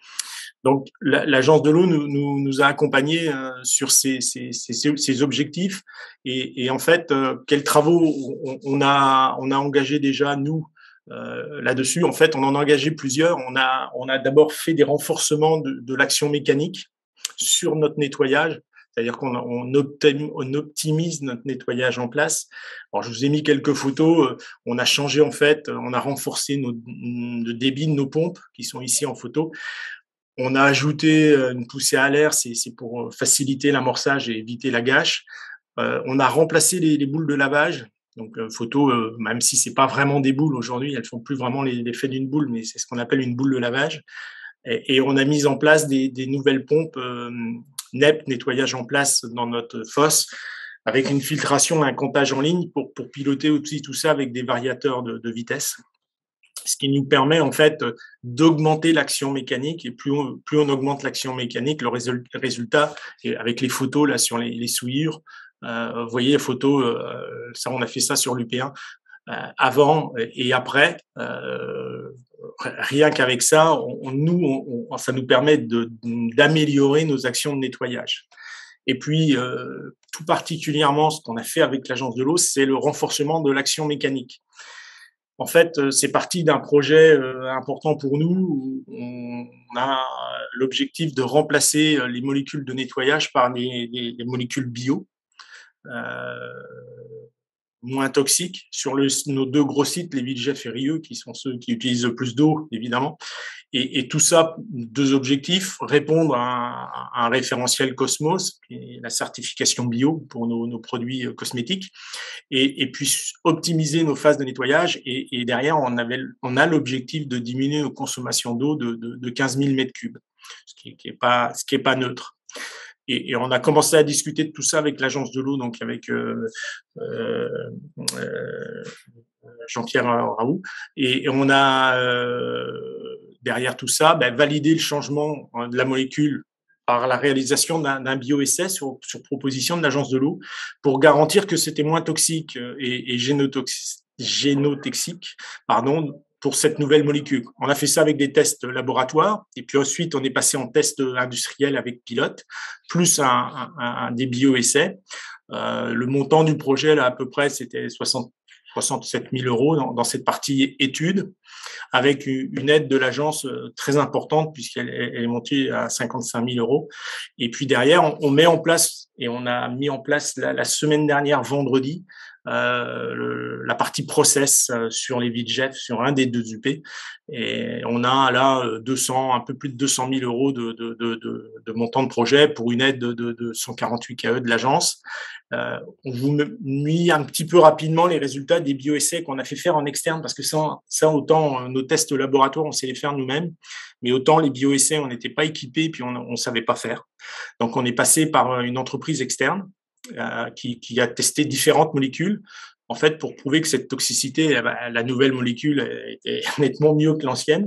Donc, l'Agence de l'eau nous, nous, nous a accompagnés euh, sur ces, ces, ces, ces objectifs. Et, et en fait, euh, quels travaux on, on, a, on a engagé déjà, nous, euh, là-dessus? En fait, on en a engagé plusieurs. On a, on a d'abord fait des renforcements de, de l'action mécanique sur notre nettoyage. C'est-à-dire qu'on on optimise, on optimise notre nettoyage en place. Alors, je vous ai mis quelques photos. On a changé, en fait, on a renforcé nos, le débit de nos pompes qui sont ici en photo. On a ajouté une poussée à l'air, c'est, c'est pour faciliter l'amorçage et éviter la gâche. Euh, on a remplacé les, les boules de lavage. Donc, euh, photo, euh, même si c'est pas vraiment des boules aujourd'hui, elles font plus vraiment l'effet d'une boule, mais c'est ce qu'on appelle une boule de lavage. Et, et on a mis en place des, des nouvelles pompes euh, N E P, nettoyage en place dans notre fosse, avec une filtration et un comptage en ligne pour, pour piloter aussi tout ça avec des variateurs de, de vitesse. Ce qui nous permet en fait d'augmenter l'action mécanique, et plus on, plus on augmente l'action mécanique, le résultat, et avec les photos là sur les, les souillures, euh, vous voyez les photos, euh, ça on a fait ça sur l'U P un, euh, avant et après, euh, rien qu'avec ça, on, nous, on, on, ça nous permet de, d'améliorer nos actions de nettoyage. Et puis, euh, tout particulièrement, ce qu'on a fait avec l'Agence de l'eau, c'est le renforcement de l'action mécanique. En fait, c'est parti d'un projet euh, important pour nous où on a l'objectif de remplacer les molécules de nettoyage par des, des, des molécules bio. Euh, moins toxiques sur le, nos deux gros sites, les Villejeff et Rieux, qui sont ceux qui utilisent le plus d'eau, évidemment. Et, et tout ça, deux objectifs, répondre à, à un référentiel Cosmos, qui est la certification bio pour nos, nos produits cosmétiques, et, et puis optimiser nos phases de nettoyage. Et, et derrière, on, avait, on a l'objectif de diminuer nos consommations d'eau de, de, de quinze mille mètres cubes, ce qui n'est pas, ce qui est pas neutre. Et, et on a commencé à discuter de tout ça avec l'agence de l'eau, donc avec euh, euh, euh, Jean-Pierre Raoult. Et, et on a, euh, derrière tout ça, ben, validé le changement de la molécule par la réalisation d'un bioessai sur, sur proposition de l'agence de l'eau pour garantir que c'était moins toxique et, et génotoxique, génotoxique pardon, pour cette nouvelle molécule. On a fait ça avec des tests laboratoires, et puis ensuite on est passé en test industriel avec pilote, plus un, un, un des bioessais. Euh, le montant du projet, là, à peu près, c'était soixante-sept mille euros dans, dans cette partie étude, avec une aide de l'agence très importante, puisqu'elle elle est montée à cinquante-cinq mille euros. Et puis derrière, on, on met en place, et on a mis en place la, la semaine dernière, vendredi, Euh, le, la partie process euh, sur les Villejeff, sur un des deux U P, et on a là deux cents, un peu plus de deux cent mille euros de, de, de, de, de montant de projet pour une aide de, de, de cent quarante-huit K E de l'agence. Euh, on vous met un petit peu rapidement les résultats des bioessais qu'on a fait faire en externe, parce que ça, ça autant nos tests laboratoires, on sait les faire nous-mêmes, mais autant les bioessais, on n'était pas équipés, puis on ne savait pas faire. Donc on est passé par une entreprise externe Euh, qui, qui a testé différentes molécules, en fait, pour prouver que cette toxicité, la nouvelle molécule était nettement mieux que l'ancienne.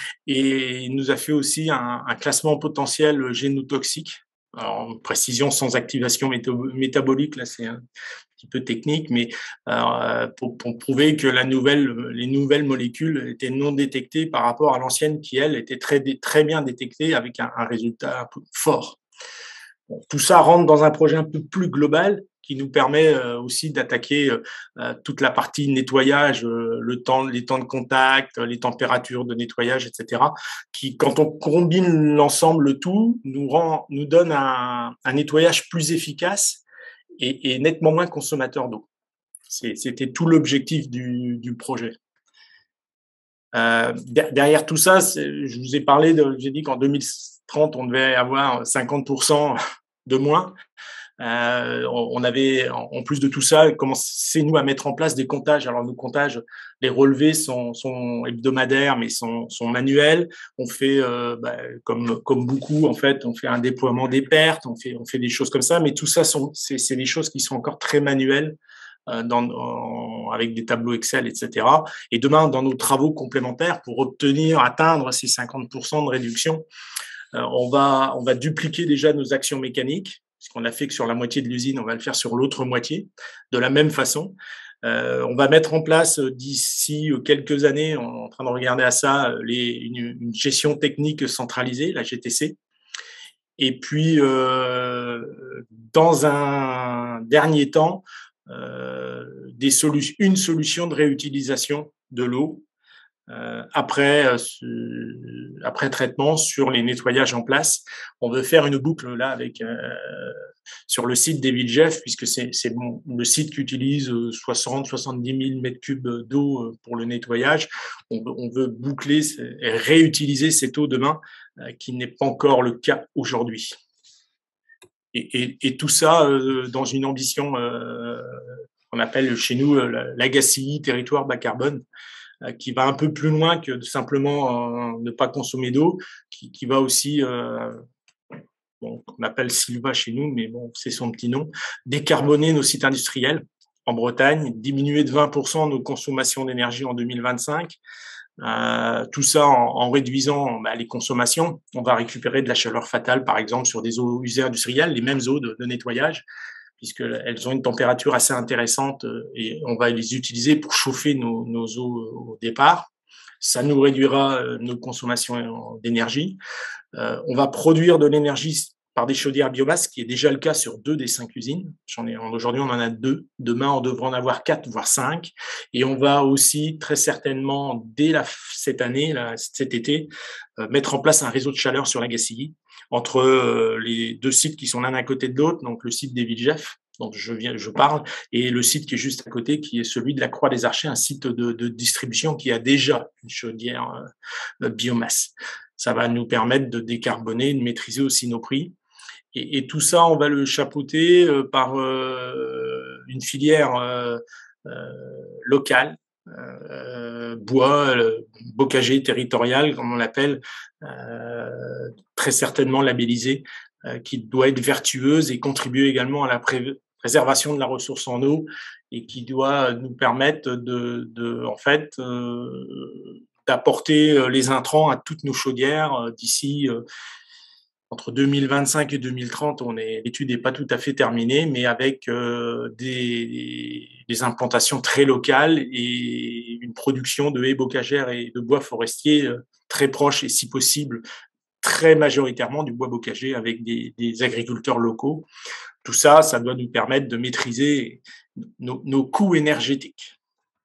Et il nous a fait aussi un, un classement potentiel génotoxique. Alors, en précision sans activation métabolique, là, c'est un petit peu technique, mais euh, pour, pour prouver que la nouvelle, les nouvelles molécules étaient non détectées par rapport à l'ancienne qui, elle, était très, très bien détectée avec un, un résultat un peu fort. Bon, tout ça rentre dans un projet un peu plus global qui nous permet euh, aussi d'attaquer euh, toute la partie nettoyage, euh, le temps, les temps de contact, les températures de nettoyage, et cetera. Qui, quand on combine l'ensemble, le tout, nous rend, nous donne un, un nettoyage plus efficace et, et nettement moins consommateur d'eau. C'était tout l'objectif du, du projet. Euh, derrière tout ça, je vous ai parlé de, j'ai dit qu'en deux mille trente, on devait avoir cinquante pour cent de moins. Euh, on avait, en plus de tout ça, commencé, nous, à mettre en place des comptages. Alors, nos comptages, les relevés sont, sont hebdomadaires, mais sont, sont manuels. On fait, euh, bah, comme, comme beaucoup, en fait, on fait un déploiement des pertes, on fait, on fait des choses comme ça, mais tout ça, c'est des choses qui sont encore très manuelles. Dans, en, avec des tableaux Excel, et cetera. Et demain, dans nos travaux complémentaires, pour obtenir, atteindre ces cinquante pour cent de réduction, euh, on va, on va dupliquer déjà nos actions mécaniques, ce qu'on a fait que sur la moitié de l'usine, on va le faire sur l'autre moitié, de la même façon. Euh, on va mettre en place d'ici quelques années, on est en train de regarder à ça, les, une, une gestion technique centralisée, la G T C. Et puis, euh, dans un dernier temps, Euh, des solutions, une solution de réutilisation de l'eau euh, après, euh, après traitement sur les nettoyages en place. On veut faire une boucle là avec euh, sur le site des Villejeff, puisque c'est bon, le site qui utilise soixante à soixante-dix mille mètres cubes d'eau pour le nettoyage. On, on veut boucler et réutiliser cette eau demain, euh, qui n'est pas encore le cas aujourd'hui. Et, et, et tout ça euh, dans une ambition euh, qu'on appelle chez nous euh, l'Agaci, territoire bas carbone, euh, qui va un peu plus loin que de simplement euh, ne pas consommer d'eau, qui, qui va aussi, euh, bon, qu'on appelle Silva chez nous, mais bon, c'est son petit nom, décarboner nos sites industriels en Bretagne, diminuer de vingt pour cent nos consommations d'énergie en deux mille vingt-cinq. Euh, tout ça en, en réduisant bah, les consommations. On va récupérer de la chaleur fatale, par exemple, sur des eaux usées industrielles, les mêmes eaux de, de nettoyage, puisqu'elles ont une température assez intéressante et on va les utiliser pour chauffer nos, nos eaux au départ. Ça nous réduira nos consommations d'énergie. Euh, on va produire de l'énergie par des chaudières biomasse, qui est déjà le cas sur deux des cinq usines. J'en ai, aujourd'hui, on en a deux. Demain, on devrait en avoir quatre, voire cinq. Et on va aussi, très certainement, dès la, cette année, là, cet été, euh, mettre en place un réseau de chaleur sur la Gacilly, entre euh, les deux sites qui sont l'un à côté de l'autre, donc le site des Villejeff, dont je viens, je parle, et le site qui est juste à côté, qui est celui de la Croix des Archers, un site de, de distribution qui a déjà une chaudière euh, biomasse. Ça va nous permettre de décarboner, de maîtriser aussi nos prix. Et, et tout ça, on va le chapeauter euh, par euh, une filière euh, euh, locale, euh, bois, euh, bocager territorial, comme on l'appelle, euh, très certainement labellisée, euh, qui doit être vertueuse et contribuer également à la pré préservation de la ressource en eau, et qui doit nous permettre de, de en fait, euh, d'apporter les intrants à toutes nos chaudières d'ici euh, entre deux mille vingt-cinq et deux mille trente. On est, l'étude n'est pas tout à fait terminée, mais avec euh, des, des implantations très locales et une production de haies bocagères et de bois forestiers euh, très proches, et si possible très majoritairement du bois bocager avec des, des agriculteurs locaux. Tout ça, ça doit nous permettre de maîtriser nos, nos coûts énergétiques.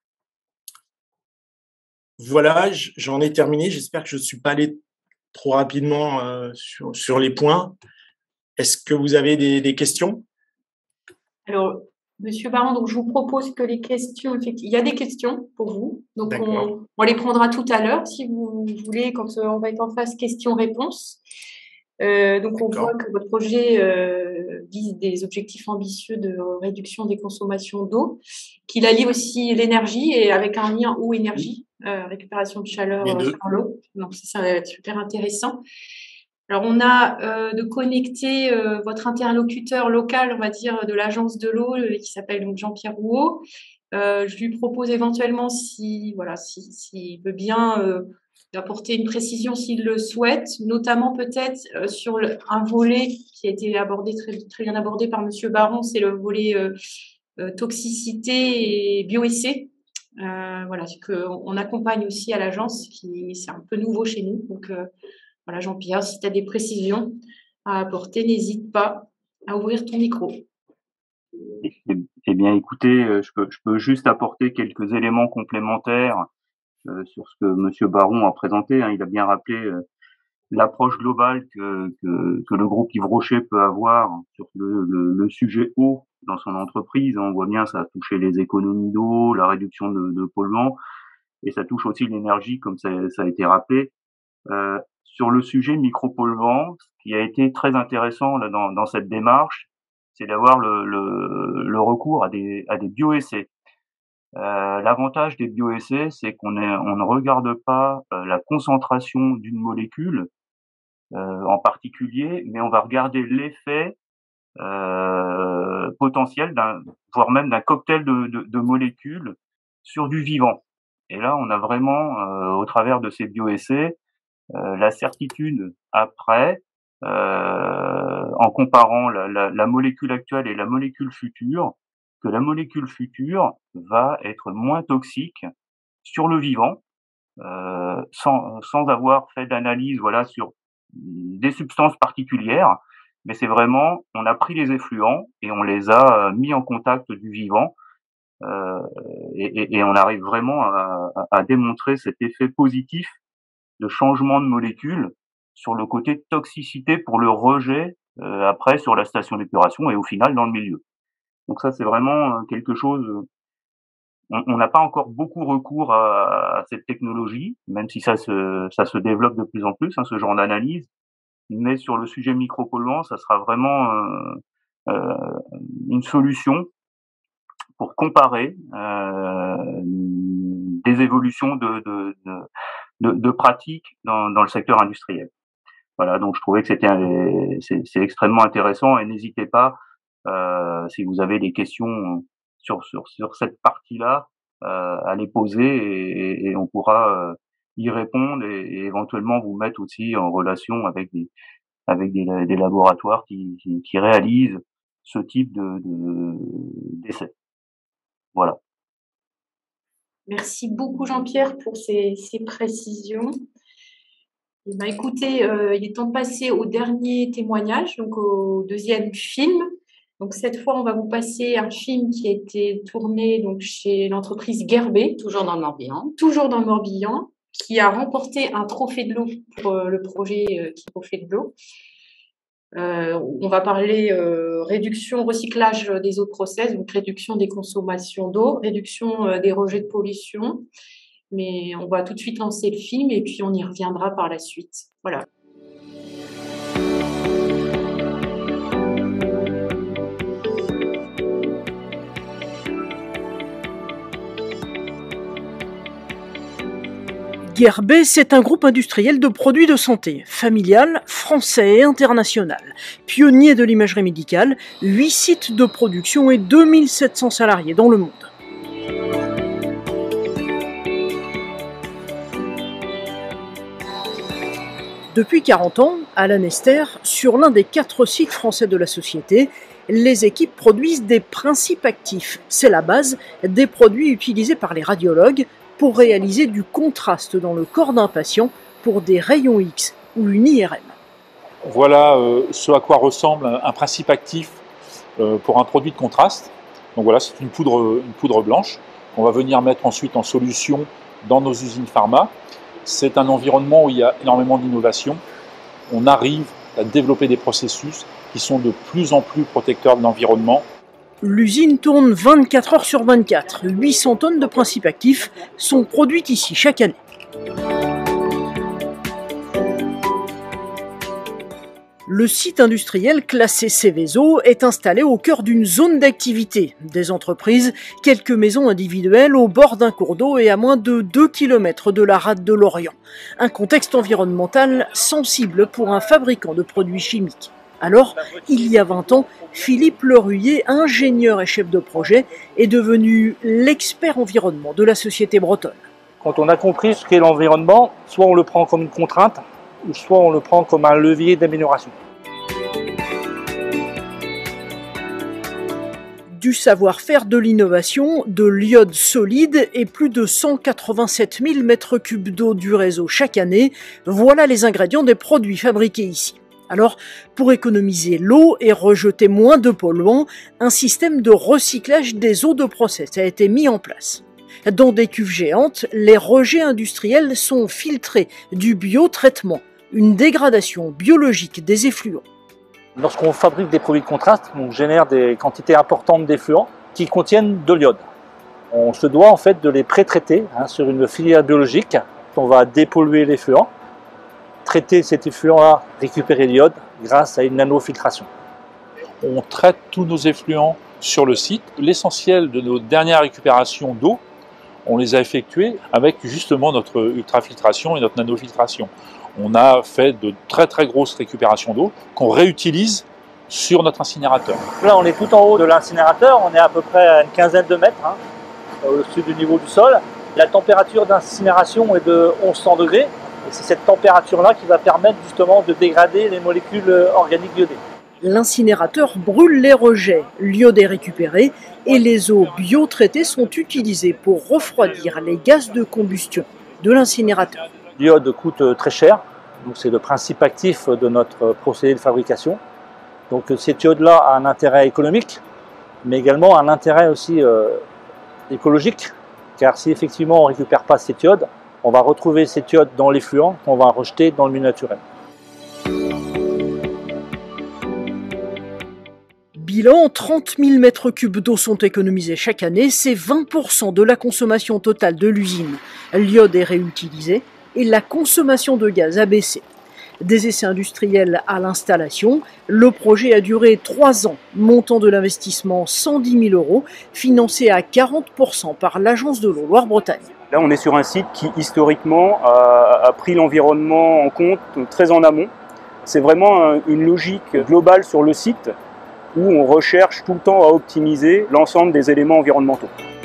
Voilà, j'en ai terminé. J'espère que je ne suis pas allé trop rapidement euh, sur, sur les points. Est-ce que vous avez des, des questions? Alors, Monsieur Baron, donc je vous propose que les questions, effectivement, il y a des questions pour vous. Donc, on, on les prendra tout à l'heure, si vous voulez, quand on va être en phase questions-réponses. Euh, donc, on voit que votre projet euh, vise des objectifs ambitieux de réduction des consommations d'eau, qu'il allie aussi l'énergie, et avec un lien eau-énergie, euh, récupération de chaleur euh, sur l'eau. Donc, ça va être super intéressant. Alors, on a euh, de connecter euh, votre interlocuteur local, on va dire, de l'agence de l'eau, euh, qui s'appelle donc Jean-Pierre Rouault. Euh, je lui propose éventuellement, si voilà, si, s'il veut bien, euh, d'apporter une précision s'il le souhaite, notamment peut-être euh, sur le, un volet qui a été abordé très, très bien abordé par Monsieur Baron, c'est le volet euh, euh, toxicité et bioessai. Euh, voilà, ce que on accompagne aussi à l'agence, qui c'est un peu nouveau chez nous, donc. Euh, Voilà, Jean-Pierre, si tu as des précisions à apporter, n'hésite pas à ouvrir ton micro. Eh bien, écoutez, je peux, je peux juste apporter quelques éléments complémentaires euh, sur ce que Monsieur Baron a présenté. Hein. Il a bien rappelé euh, l'approche globale que, que, que le groupe Yves Rocher peut avoir sur le, le, le sujet eau dans son entreprise. On voit bien, ça a touché les économies d'eau, la réduction de, de polluants, et ça touche aussi l'énergie, comme ça, ça a été rappelé. Euh, sur le sujet micropolluants, ce qui a été très intéressant là, dans, dans cette démarche, c'est d'avoir le, le, le recours à des, à des bioessais. Euh, l'avantage des bioessais, c'est qu'on est, on ne regarde pas euh, la concentration d'une molécule euh, en particulier, mais on va regarder l'effet euh, potentiel d'un, voire même d'un cocktail de, de, de molécules sur du vivant. Et là, on a vraiment, euh, au travers de ces bioessais, Euh, la certitude après, euh, en comparant la, la, la molécule actuelle et la molécule future, que la molécule future va être moins toxique sur le vivant, euh, sans, sans avoir fait d'analyse, voilà, sur des substances particulières. Mais c'est vraiment, on a pris les effluents et on les a mis en contact du vivant, euh, et, et, et on arrive vraiment à, à, à démontrer cet effet positif de changement de molécules sur le côté toxicité pour le rejet euh, après sur la station d'épuration et au final dans le milieu. Donc ça, c'est vraiment quelque chose. On n'a pas encore beaucoup recours à, à cette technologie, même si ça se ça se développe de plus en plus, hein, ce genre d'analyse. Mais sur le sujet micropolluant, ça sera vraiment euh, euh, une solution pour comparer euh, des évolutions de, de, de De, de pratiques dans, dans le secteur industriel. Voilà, donc je trouvais que c'était c'est extrêmement intéressant, et n'hésitez pas euh, si vous avez des questions sur sur sur cette partie-là euh, à les poser, et, et on pourra euh, y répondre, et, et éventuellement vous mettre aussi en relation avec des avec des, des laboratoires qui, qui qui réalisent ce type de de d'essais. Voilà. Merci beaucoup Jean-Pierre pour ces, ces précisions. Eh ben, écoutez, euh, il est temps de passer au dernier témoignage, donc au deuxième film. Donc cette fois, on va vous passer un film qui a été tourné donc chez l'entreprise Gerbet, toujours dans le Morbihan, toujours dans le Morbihan, qui a remporté un trophée de l'eau pour euh, le projet euh, qui trophée de l'eau. Euh, on va parler euh, réduction, recyclage des eaux de process, donc réduction des consommations d'eau, réduction euh, des rejets de pollution. Mais on va tout de suite lancer le film et puis on y reviendra par la suite. Voilà. Gerbet, c'est un groupe industriel de produits de santé, familial, français et international. Pionnier de l'imagerie médicale, huit sites de production et deux mille sept cents salariés dans le monde. Depuis quarante ans, à la Nester, sur l'un des quatre sites français de la société, les équipes produisent des principes actifs. C'est la base des produits utilisés par les radiologues pour réaliser du contraste dans le corps d'un patient pour des rayons X ou une I R M. Voilà euh, ce à quoi ressemble un, un principe actif euh, pour un produit de contraste. Donc voilà, c'est une poudre, une poudre blanche qu'on va venir mettre ensuite en solution dans nos usines pharma. C'est un environnement où il y a énormément d'innovation. On arrive à développer des processus qui sont de plus en plus protecteurs de l'environnement. L'usine tourne vingt-quatre heures sur vingt-quatre. huit cents tonnes de principes actifs sont produites ici chaque année. Le site industriel classé Seveso est installé au cœur d'une zone d'activité. Des entreprises, quelques maisons individuelles au bord d'un cours d'eau et à moins de deux kilomètres de la rade de Lorient. Un contexte environnemental sensible pour un fabricant de produits chimiques. Alors, il y a vingt ans, Philippe Leruyer, ingénieur et chef de projet, est devenu l'expert environnement de la société bretonne. Quand on a compris ce qu'est l'environnement, soit on le prend comme une contrainte, ou soit on le prend comme un levier d'amélioration. Du savoir-faire, de l'innovation, de l'iode solide et plus de cent quatre-vingt-sept mille mètres cubes d'eau du réseau chaque année, voilà les ingrédients des produits fabriqués ici. Alors, pour économiser l'eau et rejeter moins de polluants, un système de recyclage des eaux de process a été mis en place. Dans des cuves géantes, les rejets industriels sont filtrés du biotraitement, une dégradation biologique des effluents. Lorsqu'on fabrique des produits de contraste, on génère des quantités importantes d'effluents qui contiennent de l'iode. On se doit en fait de les pré-traiter hein, sur une filière biologique. On va dépolluer l'effluent, traiter cet effluent-là, récupérer l'iode grâce à une nanofiltration. On traite tous nos effluents sur le site. L'essentiel de nos dernières récupérations d'eau, on les a effectuées avec justement notre ultrafiltration et notre nanofiltration. On a fait de très très grosses récupérations d'eau qu'on réutilise sur notre incinérateur. Là, on est tout en haut de l'incinérateur, on est à peu près à une quinzaine de mètres hein, au-dessus du niveau du sol. La température d'incinération est de mille cent degrés. Et c'est cette température-là qui va permettre justement de dégrader les molécules organiques iodées. L'incinérateur brûle les rejets, l'iode est récupéré et les eaux biotraitées sont utilisées pour refroidir les gaz de combustion de l'incinérateur. L'iode coûte très cher, donc c'est le principe actif de notre procédé de fabrication. Donc cet iode-là a un intérêt économique, mais également un intérêt aussi euh, écologique, car si effectivement on ne récupère pas cet iode, on va retrouver cet iode dans l'effluent qu'on va rejeter dans le milieu naturel. Bilan, trente mille mètres cubes d'eau sont économisés chaque année, c'est vingt pour cent de la consommation totale de l'usine. L'iode est réutilisé et la consommation de gaz a baissé. Des essais industriels à l'installation, le projet a duré trois ans, montant de l'investissement cent dix mille euros, financé à quarante pour cent par l'Agence de l'eau Loire-Bretagne. Là, on est sur un site qui, historiquement, a, a pris l'environnement en compte très en amont. C'est vraiment un, une logique globale sur le site où on recherche tout le temps à optimiser l'ensemble des éléments environnementaux.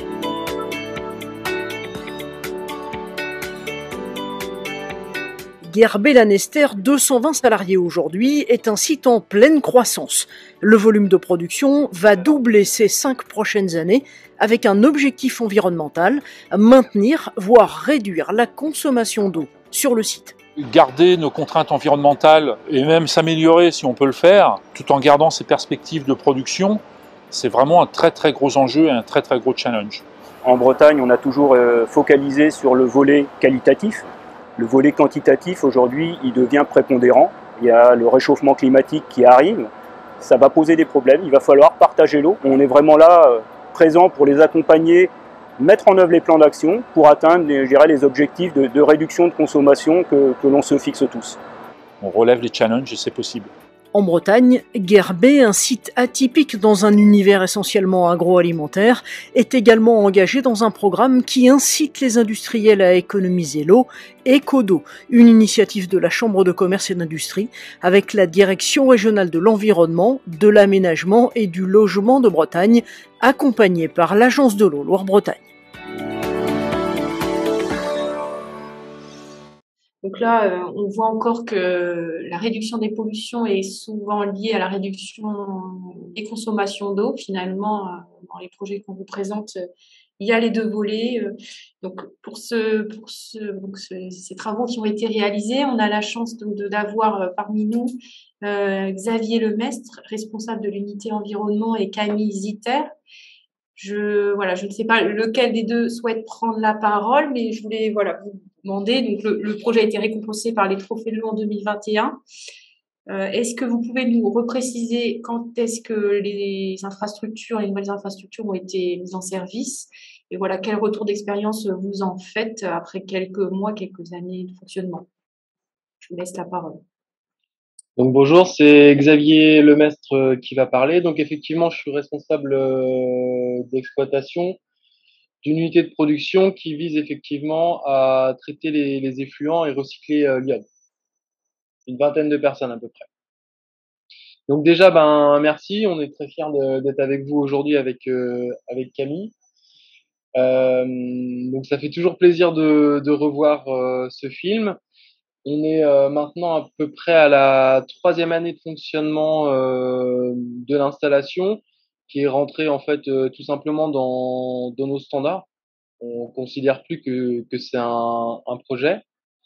Gerbet-la-Nester, deux cent vingt salariés aujourd'hui, est un site en pleine croissance. Le volume de production va doubler ces cinq prochaines années avec un objectif environnemental, maintenir, voire réduire la consommation d'eau sur le site. garder nos contraintes environnementales et même s'améliorer si on peut le faire, tout en gardant ces perspectives de production, c'est vraiment un très très gros enjeu et un très très gros challenge. En Bretagne, on a toujours focalisé sur le volet qualitatif. Le volet quantitatif, aujourd'hui, il devient prépondérant. Il y a le réchauffement climatique qui arrive. Ça va poser des problèmes. Il va falloir partager l'eau. On est vraiment là, présent pour les accompagner, mettre en œuvre les plans d'action pour atteindre, je dirais, les objectifs de, de réduction de consommation que, que l'on se fixe tous. On relève les challenges et c'est possible. En Bretagne, Guerbet, un site atypique dans un univers essentiellement agroalimentaire, est également engagé dans un programme qui incite les industriels à économiser l'eau, Ecodo, une initiative de la Chambre de commerce et d'industrie avec la Direction régionale de l'environnement, de l'aménagement et du logement de Bretagne, accompagnée par l'Agence de l'eau Loire-Bretagne. Donc là, euh, on voit encore que la réduction des pollutions est souvent liée à la réduction des consommations d'eau. Finalement, euh, dans les projets qu'on vous présente, euh, il y a les deux volets. Euh, donc pour, ce, pour ce, donc ce, ces travaux qui ont été réalisés, on a la chance donc, de, d'avoir euh, parmi nous euh, Xavier Lemestre, responsable de l'unité environnement, et Camille Ziter. Je, voilà, je ne sais pas lequel des deux souhaite prendre la parole, mais je voulais voilà, vous demander. Donc, le, le projet a été récompensé par les Trophées de l'eau en deux mille vingt et un. Euh, est-ce que vous pouvez nous repréciser quand est-ce que les infrastructures, les nouvelles infrastructures ont été mises en service? Et voilà, quel retour d'expérience vous en faites après quelques mois, quelques années de fonctionnement? Je vous laisse la parole. Donc bonjour, c'est Xavier Lemestre qui va parler. Donc effectivement, je suis responsable d'exploitation d'une unité de production qui vise effectivement à traiter les, les effluents et recycler l'iode. Une vingtaine de personnes à peu près. Donc déjà, ben merci, on est très fiers d'être avec vous aujourd'hui avec euh, avec Camille. Euh, donc ça fait toujours plaisir de, de revoir euh, ce film. On est euh, maintenant à peu près à la troisième année de fonctionnement euh, de l'installation, qui est rentrée en fait euh, tout simplement dans, dans nos standards. On considère plus que, que c'est un, un projet.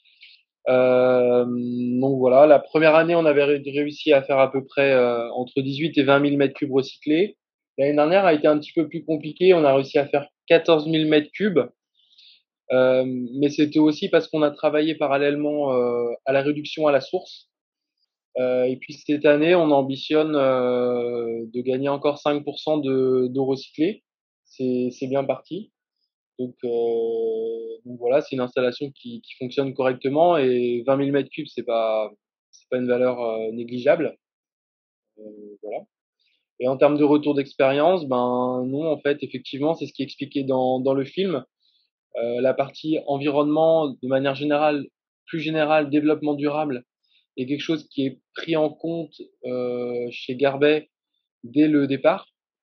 Euh, donc voilà, la première année, on avait réussi à faire à peu près euh, entre dix-huit et vingt mille mètres cubes recyclés. L'année dernière a été un petit peu plus compliquée. On a réussi à faire quatorze mille mètres cubes. Euh, mais c'était aussi parce qu'on a travaillé parallèlement euh, à la réduction à la source. Euh, et puis cette année, on ambitionne euh, de gagner encore cinq pour cent de, d'eau recyclée. C'est, c'est bien parti. Donc, euh, donc voilà, c'est une installation qui, qui fonctionne correctement et vingt mille mètres cubes, c'est pas, c'est pas une valeur euh, négligeable. Euh, voilà. Et en termes de retour d'expérience, ben non, en fait, effectivement, c'est ce qui est expliqué dans, dans le film. Euh, la partie environnement, de manière générale, plus générale, développement durable, est quelque chose qui est pris en compte euh, chez Guerbet dès le départ.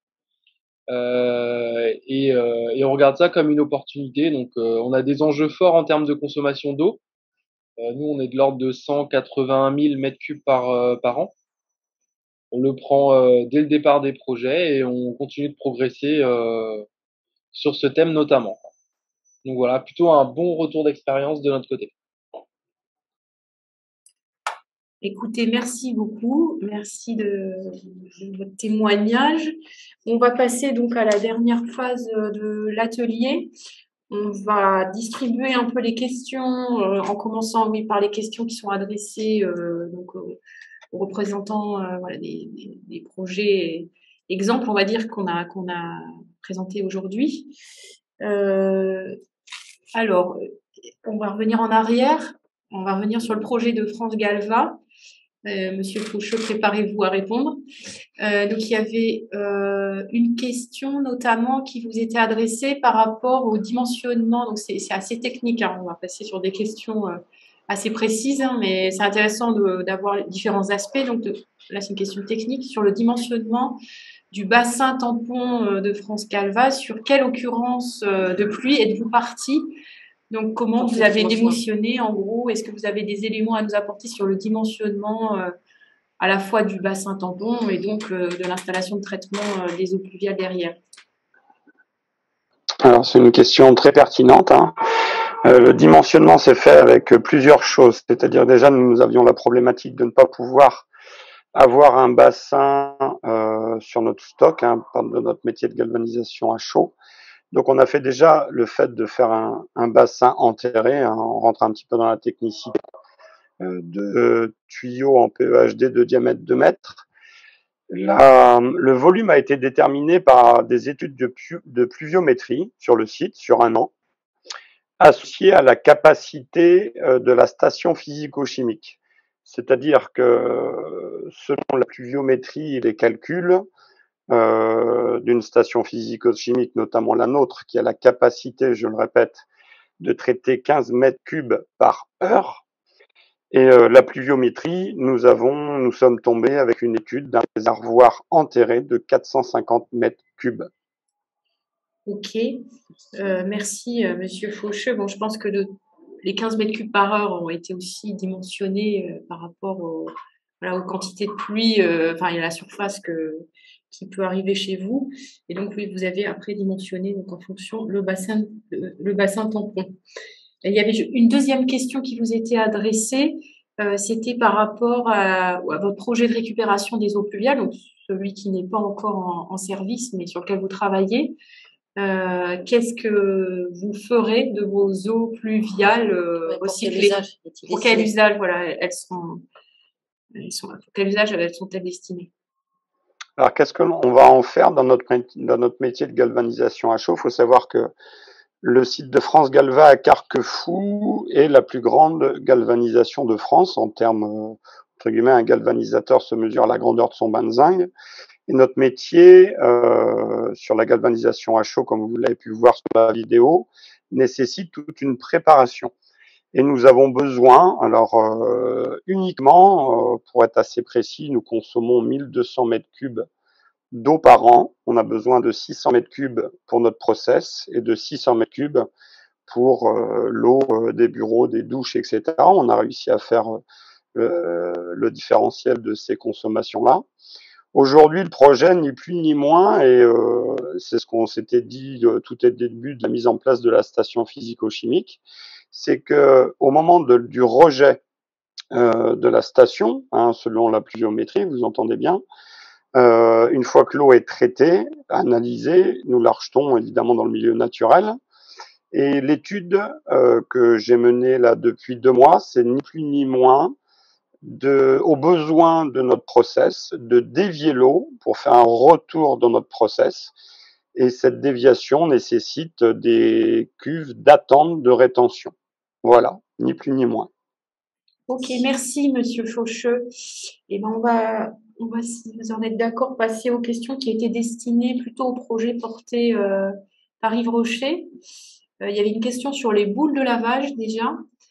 Euh, et, euh, et on regarde ça comme une opportunité. Donc, euh, on a des enjeux forts en termes de consommation d'eau. Euh, nous, on est de l'ordre de cent quatre-vingt mille mètres cubes par, euh, par an. On le prend euh, dès le départ des projets et on continue de progresser euh, sur ce thème notamment. Donc voilà, plutôt un bon retour d'expérience de notre côté. Écoutez, merci beaucoup. Merci de, de votre témoignage. On va passer donc à la dernière phase de l'atelier. On va distribuer un peu les questions, euh, en commençant oui, par les questions qui sont adressées euh, donc, aux, aux représentants euh, voilà, des, des, des projets exemples, on va dire, qu'on a, qu'on a présentés aujourd'hui. Euh, alors, on va revenir en arrière. On va revenir sur le projet de France Galva. Euh, Monsieur Faucheux, préparez-vous à répondre. Euh, donc, il y avait euh, une question notamment qui vous était adressée par rapport au dimensionnement. Donc, c'est assez technique. Hein. On va passer sur des questions euh, assez précises, hein, mais c'est intéressant d'avoir différents aspects. Donc, de, là, c'est une question technique sur le dimensionnement du bassin tampon de France Galva. Sur quelle occurrence euh, de pluie êtes-vous parti ? Donc, comment vous avez dimensionné, en gros? Est-ce que vous avez des éléments à nous apporter sur le dimensionnement euh, à la fois du bassin tampon et donc euh, de l'installation de traitement euh, des eaux pluviales derrière? Alors, c'est une question très pertinente. Hein. Euh, le dimensionnement s'est fait avec plusieurs choses, c'est-à-dire déjà nous avions la problématique de ne pas pouvoir avoir un bassin euh, sur notre stock, hein, de notre métier de galvanisation à chaud. Donc on a fait déjà le fait de faire un, un bassin enterré, hein, on rentre un petit peu dans la technicité, euh, de tuyaux en P E H D de diamètre deux mètres. La, le volume a été déterminé par des études de, de pluviométrie sur le site, sur un an, associées à la capacité euh, de la station physico-chimique. C'est-à-dire que selon la pluviométrie et les calculs euh, d'une station physico-chimique, notamment la nôtre, qui a la capacité, je le répète, de traiter quinze mètres cubes par heure, et euh, la pluviométrie, nous avons, nous sommes tombés avec une étude d'un réservoir enterré de quatre cent cinquante mètres cubes. Ok, euh, merci euh, Monsieur Faucheux. Bon, je pense que le, les quinze mètres cubes par heure ont été aussi dimensionnés euh, par rapport au, voilà, aux quantités de pluie, euh, enfin, il y a la surface que, qui peut arriver chez vous. Et donc, oui, vous avez après dimensionné donc, en fonction le bassin, le, le bassin tampon. Il y avait une deuxième question qui vous était adressée, euh, c'était par rapport à, à votre projet de récupération des eaux pluviales, donc celui qui n'est pas encore en, en service, mais sur lequel vous travaillez. Euh, qu'est-ce que vous ferez de vos eaux pluviales euh, ouais, recyclées? Pour quel usage, voilà, elles sont, elles sont, pour quel usage elles sont-elles destinées? Alors, qu'est-ce que l'on va en faire dans notre, dans notre métier de galvanisation à chaud? Il faut savoir que le site de France Galva à Carquefou est la plus grande galvanisation de France en termes, entre guillemets, un galvanisateur se mesure à la grandeur de son bain de zinc. Et notre métier euh, sur la galvanisation à chaud, comme vous l'avez pu voir sur la vidéo, nécessite toute une préparation. Et nous avons besoin, alors euh, uniquement, euh, pour être assez précis, nous consommons mille deux cents mètres cubes d'eau par an. On a besoin de six cents mètres cubes pour notre process et de six cents mètres cubes pour euh, l'eau euh, des bureaux, des douches, et cetera. On a réussi à faire euh, le différentiel de ces consommations-là. Aujourd'hui, le projet, ni plus ni moins, et euh, c'est ce qu'on s'était dit euh, tout au début de la mise en place de la station physico-chimique, c'est que au moment de, du rejet euh, de la station, hein, selon la pluviométrie, vous entendez bien, Euh, une fois que l'eau est traitée, analysée, nous la rejetons évidemment dans le milieu naturel. Et l'étude euh, que j'ai menée là depuis deux mois, c'est ni plus ni moins de, aux besoins de notre process, de dévier l'eau pour faire un retour dans notre process. Et cette déviation nécessite des cuves d'attente de rétention. Voilà, ni plus ni moins. Ok, merci Monsieur Faucheux. Et ben on va, on va, si vous en êtes d'accord, passer aux questions qui étaient destinées plutôt au projet porté euh, par Yves Rocher. Euh, il y avait une question sur les boules de lavage déjà.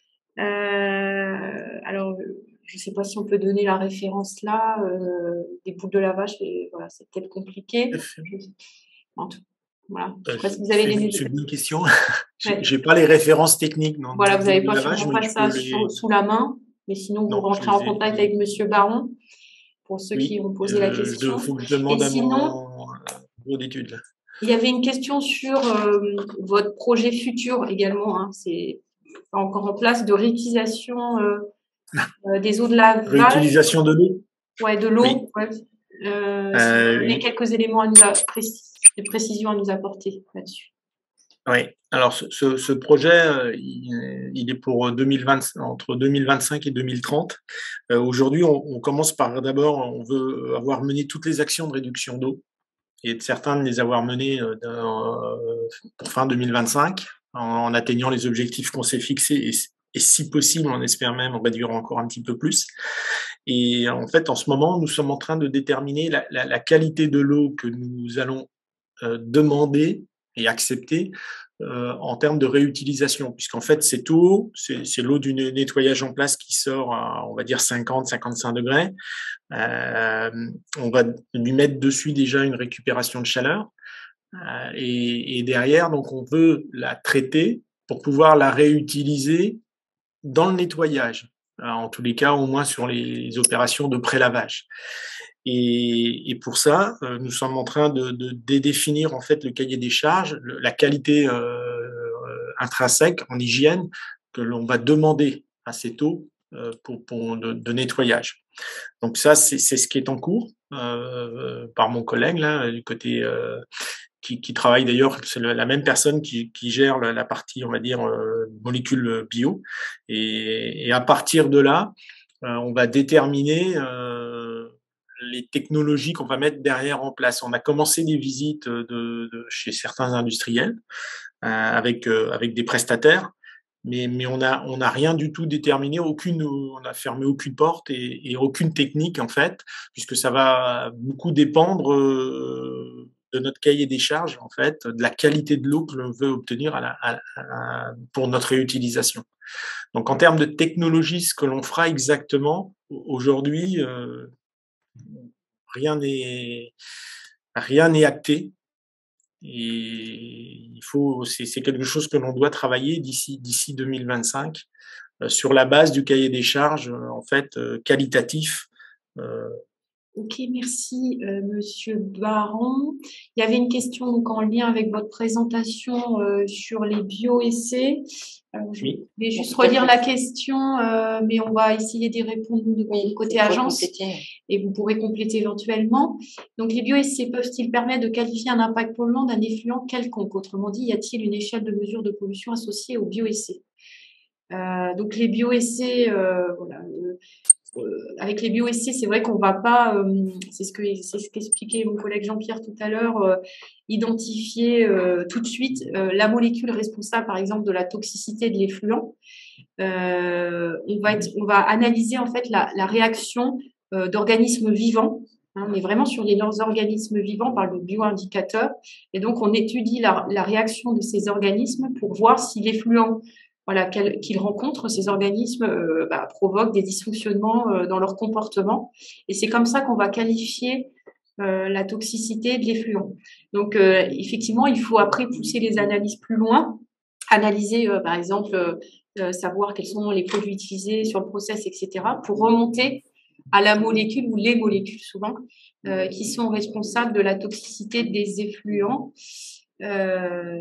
Euh, alors, je ne sais pas si on peut donner la référence là. Euh, des boules de lavage, et, voilà, c'est peut-être compliqué. En tout, voilà. Je sais pas si vous avez c'est, des... c'est une bonne question. J'ai ouais. pas les références techniques. Non, voilà, vous n'avez pas, lavage, pas ça les... sous, sous la main. Mais sinon, vous non, rentrez en contact ai... avec Monsieur Baron pour ceux oui, qui ont posé euh, la question. Il faut que je demande à sinon, mon bureau d'études. Il y avait une question sur euh, votre projet futur également. Hein, c'est encore en place de réutilisation euh, euh, des eaux de lavage. Réutilisation de l'eau. Ouais, de l'eau. Oui. Ouais. Euh, euh, si vous avez quelques éléments à nous a, de précision à nous apporter là-dessus. Oui, alors ce, ce, ce projet, il, il est pour deux mille vingt, entre deux mille vingt-cinq et deux mille trente. Euh, aujourd'hui, on, on commence par d'abord, on veut avoir mené toutes les actions de réduction d'eau et être certain de les avoir menées euh, pour fin deux mille vingt-cinq en, en atteignant les objectifs qu'on s'est fixés et, et si possible, on espère même réduire encore un petit peu plus. Et en fait, en ce moment, nous sommes en train de déterminer la, la, la qualité de l'eau que nous allons euh, demander et accepter euh, en termes de réutilisation, puisqu'en fait, cette eau, c'est, c'est l'eau du nettoyage en place qui sort à, on va dire, cinquante à cinquante-cinq degrés. Euh, on va lui mettre dessus déjà une récupération de chaleur. Euh, et, et derrière, donc, on veut la traiter pour pouvoir la réutiliser dans le nettoyage. Alors, en tous les cas, au moins sur les opérations de prélavage. Et, et pour ça, euh, nous sommes en train de, de, de définir en fait le cahier des charges, le, la qualité euh, intrinsèques en hygiène que l'on va demander à cette eau euh, pour, pour de, de nettoyage. Donc ça, c'est ce qui est en cours euh, par mon collègue là du côté euh, qui, qui travaille d'ailleurs, c'est la même personne qui, qui gère la, la partie, on va dire, euh, molécules bio. Et, et à partir de là, euh, on va déterminer euh, les technologies qu'on va mettre derrière en place. On a commencé des visites de, de chez certains industriels euh, avec euh, avec des prestataires. Mais, mais on a, on a rien du tout déterminé, aucune, on a fermé aucune porte et, et aucune technique, en fait, puisque ça va beaucoup dépendre euh, de notre cahier des charges, en fait, de la qualité de l'eau que l'on veut obtenir à la, à, à, pour notre réutilisation. Donc, en termes de technologie, ce que l'on fera exactement, aujourd'hui, euh, rien n'est, rien n'est acté. Et il faut, c'est quelque chose que l'on doit travailler d'ici d'ici deux mille vingt-cinq euh, sur la base du cahier des charges euh, en fait euh, qualitatif. Euh. Ok, merci euh, Monsieur Baron. Il y avait une question donc en lien avec votre présentation euh, sur les bioessais. Alors, je oui. vais juste relire la question, euh, mais on va essayer d'y répondre de oui, côté agence et vous pourrez compléter éventuellement. Donc, les bioessais peuvent-ils permettre de qualifier un impact polluant d'un effluent quelconque? Autrement dit, y a-t-il une échelle de mesure de pollution associée aux bioessais? euh, Donc, les bioessais, euh, voilà. Euh, Euh, avec les bioessais, c'est vrai qu'on va pas, euh, c'est ce que c'est ce qu'expliquait mon collègue Jean-Pierre tout à l'heure, euh, identifier euh, tout de suite euh, la molécule responsable, par exemple, de la toxicité de l'effluent. Euh, on va être, on va analyser en fait la, la réaction euh, d'organismes vivants. Hein, on est vraiment sur les organismes vivants par le bioindicateur, et donc on étudie la, la réaction de ces organismes pour voir si l'effluent voilà, qu'ils rencontrent, ces organismes euh, bah, provoquent des dysfonctionnements euh, dans leur comportement. Et c'est comme ça qu'on va qualifier euh, la toxicité de l'effluent. Donc, euh, effectivement, il faut après pousser les analyses plus loin, analyser, euh, par exemple, euh, savoir quels sont les produits utilisés sur le process, et cetera, pour remonter à la molécule ou les molécules souvent euh, qui sont responsables de la toxicité des effluents. Euh,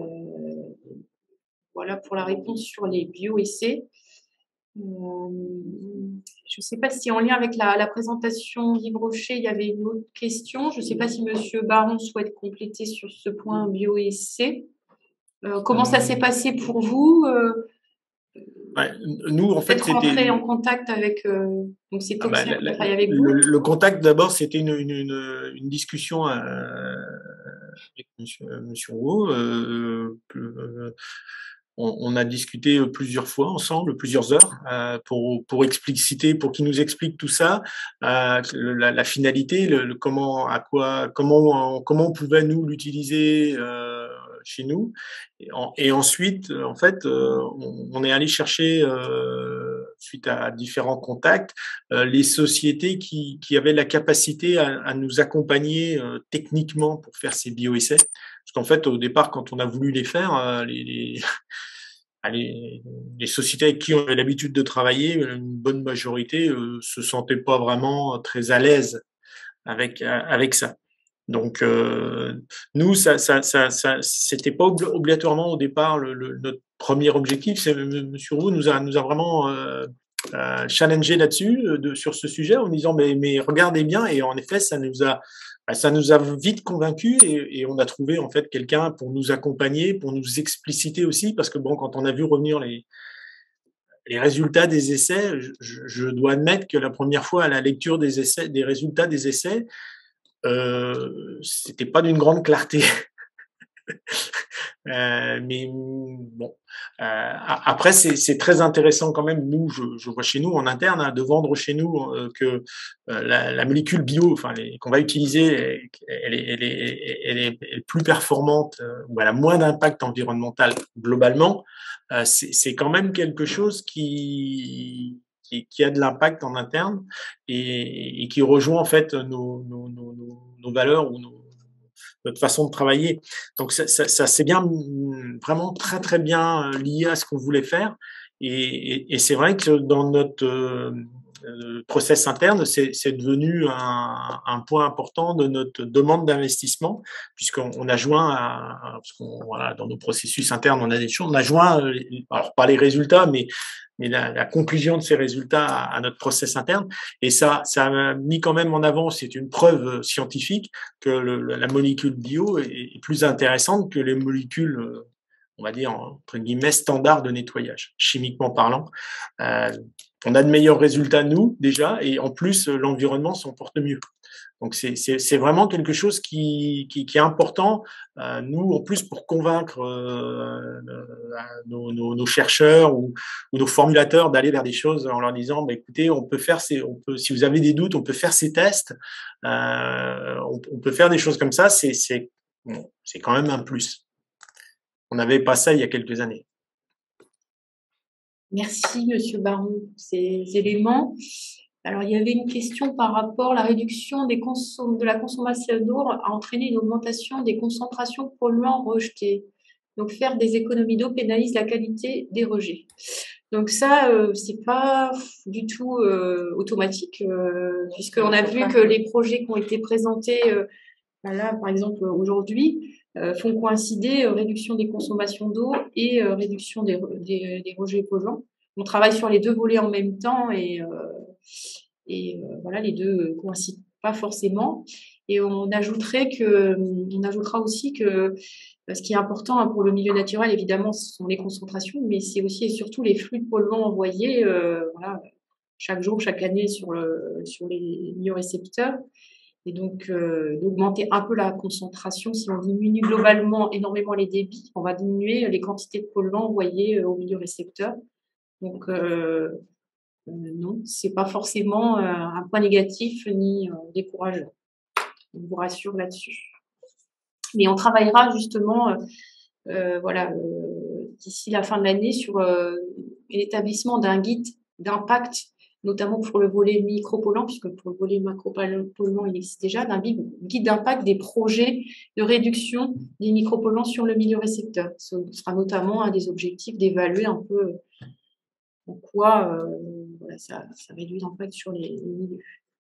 Voilà pour la réponse sur les bioessais. Euh, je ne sais pas si en lien avec la, la présentation d'Yves Rocher, il y avait une autre question. Je ne sais pas si Monsieur Baron souhaite compléter sur ce point bioessai. Euh, comment ça s'est passé pour vous euh, ouais, nous, en fait, c'était rentrer en contact avec euh, donc c'est Toxien ah bah, qui travaille avec vous. Le, le contact d'abord, c'était une, une, une, une discussion euh, avec Monsieur, Monsieur Rouault. Euh, euh, On, on a discuté plusieurs fois ensemble, plusieurs heures, euh, pour pour expliciter, pour qu'il nous explique tout ça, euh, la, la finalité, le, le comment, à quoi, comment, on, comment on pouvait nous l'utiliser euh, chez nous. Et, en, et ensuite, en fait, euh, on, on est allé chercher, euh, suite à différents contacts, euh, les sociétés qui qui avaient la capacité à, à nous accompagner euh, techniquement pour faire ces bioessais. Parce qu'en fait, au départ, quand on a voulu les faire, euh, les, les Les, les sociétés avec qui on avait l'habitude de travailler, une bonne majorité euh, se sentaient pas vraiment très à l'aise avec avec ça. Donc euh, nous, ça, ça, ça, ça c'était pas obligatoirement au départ le, le, notre premier objectif. C'est Monsieur Roux nous a nous a vraiment euh, euh, challengé là-dessus, de, sur ce sujet, en disant mais mais regardez bien. Et en effet, ça nous a ça nous a vite convaincus et, et on a trouvé en fait quelqu'un pour nous accompagner, pour nous expliciter aussi, parce que bon, quand on a vu revenir les les résultats des essais, je, je dois admettre que la première fois à la lecture des essais, des résultats des essais, euh, c'était pas d'une grande clarté. Euh, mais bon, euh, après c'est très intéressant quand même. Nous, je, je vois chez nous en interne hein, de vendre chez nous euh, que euh, la, la molécule bio, enfin qu'on va utiliser, elle est, elle est, elle est, elle est plus performante euh, ou elle a moins d'impact environnemental globalement. Euh, c'est quand même quelque chose qui qui, qui a de l'impact en interne et, et qui rejoint en fait nos, nos, nos, nos valeurs ou nos notre façon de travailler. Donc ça, ça, ça c'est bien, vraiment très très bien lié à ce qu'on voulait faire. Et, et, et c'est vrai que dans notre euh, process interne, c'est devenu un, un point important de notre demande d'investissement, puisqu'on on a joint, à, parce qu'on, voilà, dans nos processus internes, on a des choses, on a joint, alors pas les résultats, mais mais la, la conclusion de ces résultats à, à notre process interne. Et ça, ça a mis quand même en avant, c'est une preuve scientifique, que le, la molécule bio est, est plus intéressante que les molécules, on va dire, entre guillemets, standards de nettoyage, chimiquement parlant. Euh, on a de meilleurs résultats, nous, déjà, et en plus, l'environnement s'en porte mieux. Donc, c'est vraiment quelque chose qui, qui, qui est important, euh, nous, en plus, pour convaincre euh, nos, nos, nos chercheurs ou, ou nos formulateurs d'aller vers des choses en leur disant, bah, écoutez, on peut faire ces, on peut, si vous avez des doutes, on peut faire ces tests, euh, on, on peut faire des choses comme ça, c'est c'est bon, c'est quand même un plus. On n'avait pas ça il y a quelques années. Merci, Monsieur Baron, pour ces éléments. Alors, il y avait une question par rapport à la réduction des consom de la consommation d'eau a entraîné une augmentation des concentrations polluants rejetés. Donc, faire des économies d'eau pénalise la qualité des rejets. Donc ça, euh, c'est pas du tout euh, automatique, euh, puisqu'on a vu que les projets qui ont été présentés, euh, là, par exemple, aujourd'hui, euh, font coïncider euh, réduction des consommations d'eau et euh, réduction des, des, des rejets polluants. On travaille sur les deux volets en même temps et euh, Et euh, voilà, les deux coïncident pas forcément. Et on ajouterait que, on ajoutera aussi que ce qui est important hein, pour le milieu naturel, évidemment, ce sont les concentrations, mais c'est aussi et surtout les flux de polluants envoyés, euh, voilà, chaque jour, chaque année sur le, sur les biorécepteurs. Et donc, euh, d'augmenter un peu la concentration. Si on diminue globalement énormément les débits, on va diminuer les quantités de polluants envoyés au milieu récepteur. Donc, euh, Euh, non, c'est pas forcément euh, un point négatif ni euh, décourageant. On vous rassure là-dessus. Mais on travaillera justement, euh, euh, voilà, euh, d'ici la fin de l'année sur euh, l'établissement d'un guide d'impact, notamment pour le volet micropolluant, puisque pour le volet macropolluant, il existe déjà, d'un guide d'impact des projets de réduction des micropolluants sur le milieu récepteur. Ce sera notamment un des objectifs d'évaluer un peu en quoi euh, voilà, ça, ça réduit l'impact sur les, les milieux.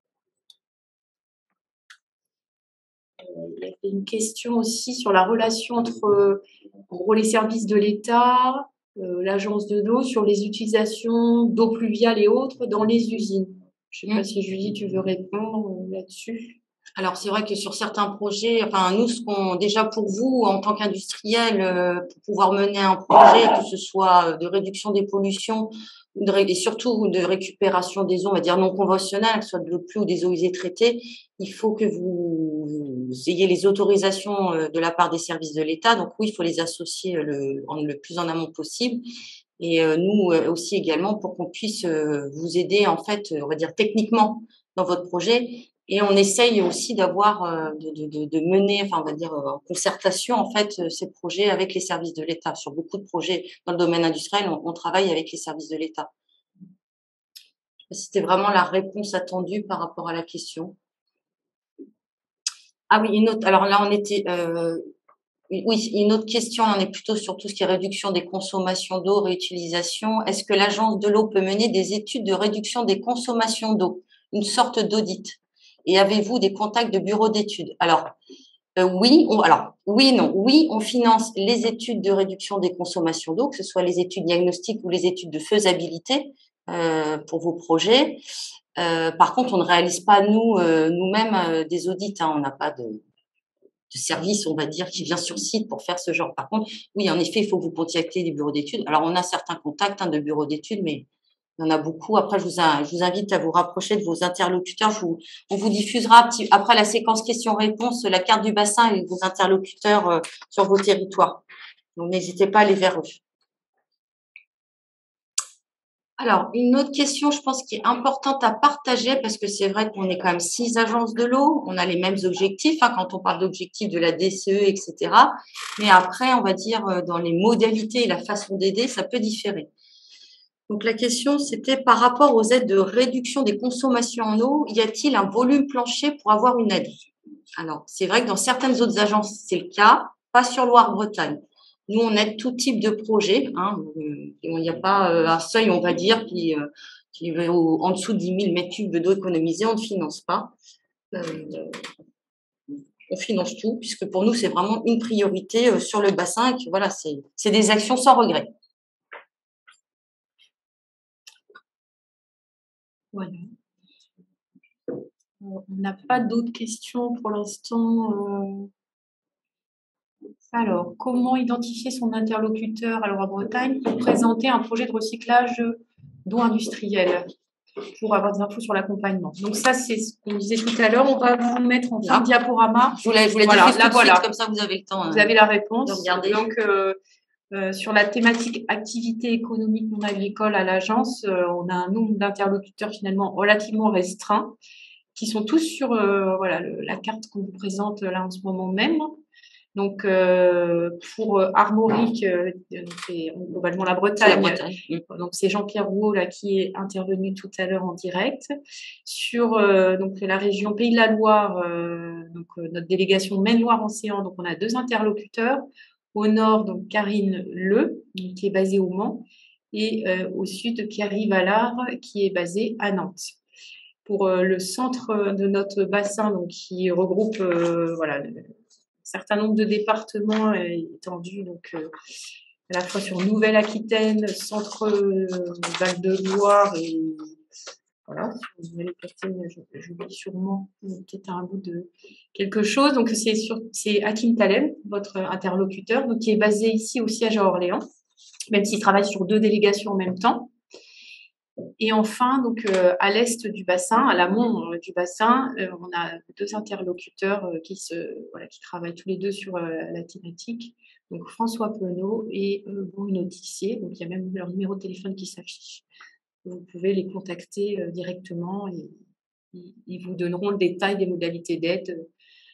Euh, il y avait une question aussi sur la relation entre euh, en gros, les services de l'État, euh, l'agence de l'eau, sur les utilisations d'eau pluviale et autres dans les usines. Je ne sais pas si Julie, tu veux répondre là-dessus. Alors, c'est vrai que sur certains projets, enfin, nous, ce qu'on, déjà pour vous, en tant qu'industriel, euh, pour pouvoir mener un projet, que ce soit de réduction des pollutions, de, et surtout de récupération des eaux, on va dire non conventionnelles, que ce soit de l'eau de pluie ou des eaux usées traitées, il faut que vous, vous ayez les autorisations de la part des services de l'État. Donc oui, il faut les associer le, en, le plus en amont possible. Et euh, nous euh, aussi également pour qu'on puisse euh, vous aider, en fait, on va dire techniquement dans votre projet. Et on essaye aussi d'avoir, euh, de, de, de mener, enfin, on va dire, en concertation, en fait, ces projets avec les services de l'État. Sur beaucoup de projets dans le domaine industriel, on, on travaille avec les services de l'État. C'était vraiment la réponse attendue par rapport à la question. Ah oui, une autre, alors là, on était, euh, oui, une autre question, on est plutôt sur tout ce qui est réduction des consommations d'eau, réutilisation. Est-ce que l'agence de l'eau peut mener des études de réduction des consommations d'eau, une sorte d'audit? Et avez-vous des contacts de bureaux d'études? Alors, euh, oui, on, alors, oui, non. Oui, on finance les études de réduction des consommations d'eau, que ce soit les études diagnostiques ou les études de faisabilité euh, pour vos projets. Euh, par contre, on ne réalise pas, nous, euh, nous-mêmes, euh, des audits. Hein, on n'a pas de, de service, on va dire, qui vient sur site pour faire ce genre. Par contre, oui, en effet, il faut que vous contactiez des bureaux d'études. Alors, on a certains contacts hein, de bureaux d'études, mais il y en a beaucoup. Après, je vous, je vous invite à vous rapprocher de vos interlocuteurs. Je vous, on vous diffusera, petit, après la séquence questions-réponses, la carte du bassin et vos interlocuteurs euh, sur vos territoires. Donc, n'hésitez pas à aller vers eux. Alors, une autre question, je pense, qui est importante à partager, parce que c'est vrai qu'on est quand même six agences de l'eau, on a les mêmes objectifs, hein, quand on parle d'objectifs de la D C E, et cetera. Mais après, on va dire, dans les modalités et la façon d'aider, ça peut différer. Donc, la question, c'était par rapport aux aides de réduction des consommations en eau, y a-t-il un volume plancher pour avoir une aide? Alors, c'est vrai que dans certaines autres agences, c'est le cas, pas sur Loire-Bretagne. Nous, on aide tout type de projet. Hein. Il n'y a pas un seuil, on va dire, qui, qui est au, en dessous de dix mille mètres cubes d'eau économisée, on ne finance pas. Euh, on finance tout, puisque pour nous, c'est vraiment une priorité euh, sur le bassin et que voilà, c'est des actions sans regret. Voilà. On n'a pas d'autres questions pour l'instant. Euh... Alors, comment identifier son interlocuteur alors en Bretagne pour présenter un projet de recyclage d'eau industrielle pour avoir des infos sur l'accompagnement. Donc ça, c'est ce qu'on disait tout à l'heure. On va vous mettre en fin de diaporama. Je vous l'ai dit voilà, tout de voilà. suite, comme ça vous avez le temps. Vous avez la réponse. De regarder. Donc, euh, euh, sur la thématique activité économique non agricole à l'agence, euh, on a un nombre d'interlocuteurs finalement relativement restreint, qui sont tous sur euh, voilà, le, la carte qu'on vous présente là en ce moment même. Donc, euh, pour euh, Armorique, euh, c'est globalement la Bretagne. La Bretagne. Donc, c'est Jean-Pierre Rouault là qui est intervenu tout à l'heure en direct. Sur euh, donc la région Pays de la Loire, euh, donc euh, notre délégation Maine-Loire-Océan. Donc, on a deux interlocuteurs. Au nord, donc Karine Le, qui est basée au Mans, et euh, au sud, Pierre-Yves Allard, qui est basé à Nantes. Pour euh, le centre de notre bassin, donc qui regroupe euh, voilà. certain nombre de départements étendus, donc euh, à la fois sur Nouvelle-Aquitaine, Centre euh, Val-de-Loire et voilà, si vous avez capté, j'oublie sûrement peut-être un bout de quelque chose. Donc c'est sur c'est Hakim Taleb, votre interlocuteur, donc qui est basé ici au siège à Orléans, même s'il travaille sur deux délégations en même temps. Et enfin, donc euh, à l'est du bassin, à l'amont euh, du bassin, euh, on a deux interlocuteurs euh, qui se voilà, qui travaillent tous les deux sur euh, la thématique. Donc François Penaud et euh, Bruno Tissier. Donc il y a même leur numéro de téléphone qui s'affiche. Vous pouvez les contacter euh, directement et ils, ils vous donneront le détail des modalités d'aide.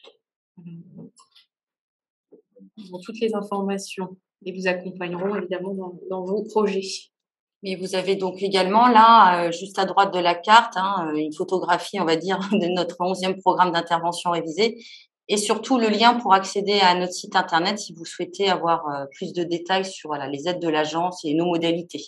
Euh, ils ont toutes les informations et vous accompagneront évidemment dans, dans vos projets. Mais vous avez donc également là, euh, juste à droite de la carte, hein, une photographie, on va dire, de notre onzième programme d'intervention révisé et surtout le lien pour accéder à notre site internet si vous souhaitez avoir euh, plus de détails sur voilà, les aides de l'agence et nos modalités.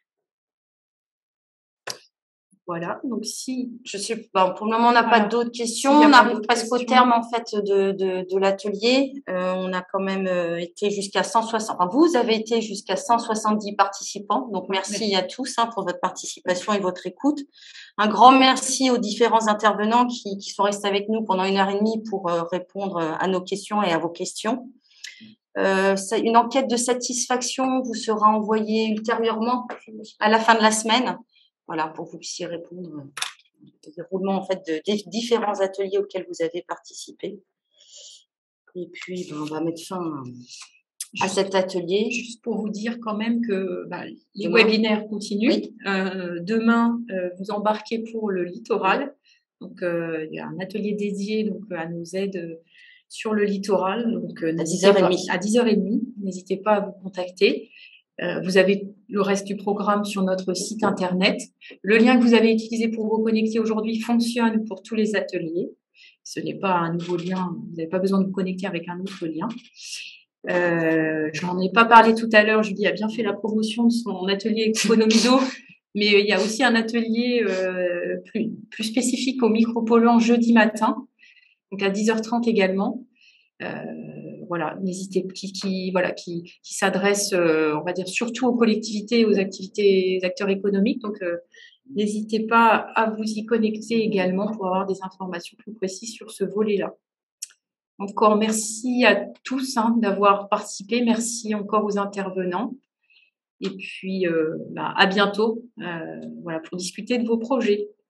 Voilà, donc si... Je sais, bon, pour le moment, on n'a voilà. pas d'autres questions. On arrive presque au terme, en fait, de, de, de l'atelier. Euh, on a quand même euh, été jusqu'à cent soixante... Enfin, vous avez été jusqu'à cent soixante-dix participants. Donc, merci, merci. à tous hein, pour votre participation et votre écoute. Un grand merci aux différents intervenants qui, qui sont restés avec nous pendant une heure et demie pour euh, répondre à nos questions et à vos questions. Euh, une enquête de satisfaction vous sera envoyée ultérieurement à la fin de la semaine. Voilà, pour que vous puissiez répondre au déroulement en fait de, des différents ateliers auxquels vous avez participé. Et puis, ben, on va mettre fin à juste, cet atelier. Juste pour vous dire quand même que bah, les demain. webinaires continuent. Oui. Euh, demain, euh, vous embarquez pour le littoral. Donc, euh, il y a un atelier dédié donc, à nos aides sur le littoral. Donc, euh, à dix heures trente. À dix heures trente, n'hésitez pas à vous contacter. Euh, vous avez le reste du programme sur notre site internet. Le lien que vous avez utilisé pour vous connecter aujourd'hui fonctionne pour tous les ateliers. Ce n'est pas un nouveau lien, vous n'avez pas besoin de vous connecter avec un autre lien. Euh, J'en ai pas parlé tout à l'heure, Julie a bien fait la promotion de son atelier économie d'eau, mais il y a aussi un atelier euh, plus, plus spécifique au micropolluant jeudi matin, donc à dix heures trente également. Euh, voilà, n'hésitez qui, qui voilà qui, qui s'adresse, euh, on va dire surtout aux collectivités, aux activités, aux acteurs économiques. Donc, euh, n'hésitez pas à vous y connecter également pour avoir des informations plus précises sur ce volet-là. Encore merci à tous hein, d'avoir participé. Merci encore aux intervenants. Et puis, euh, bah, à bientôt. Euh, voilà pour discuter de vos projets.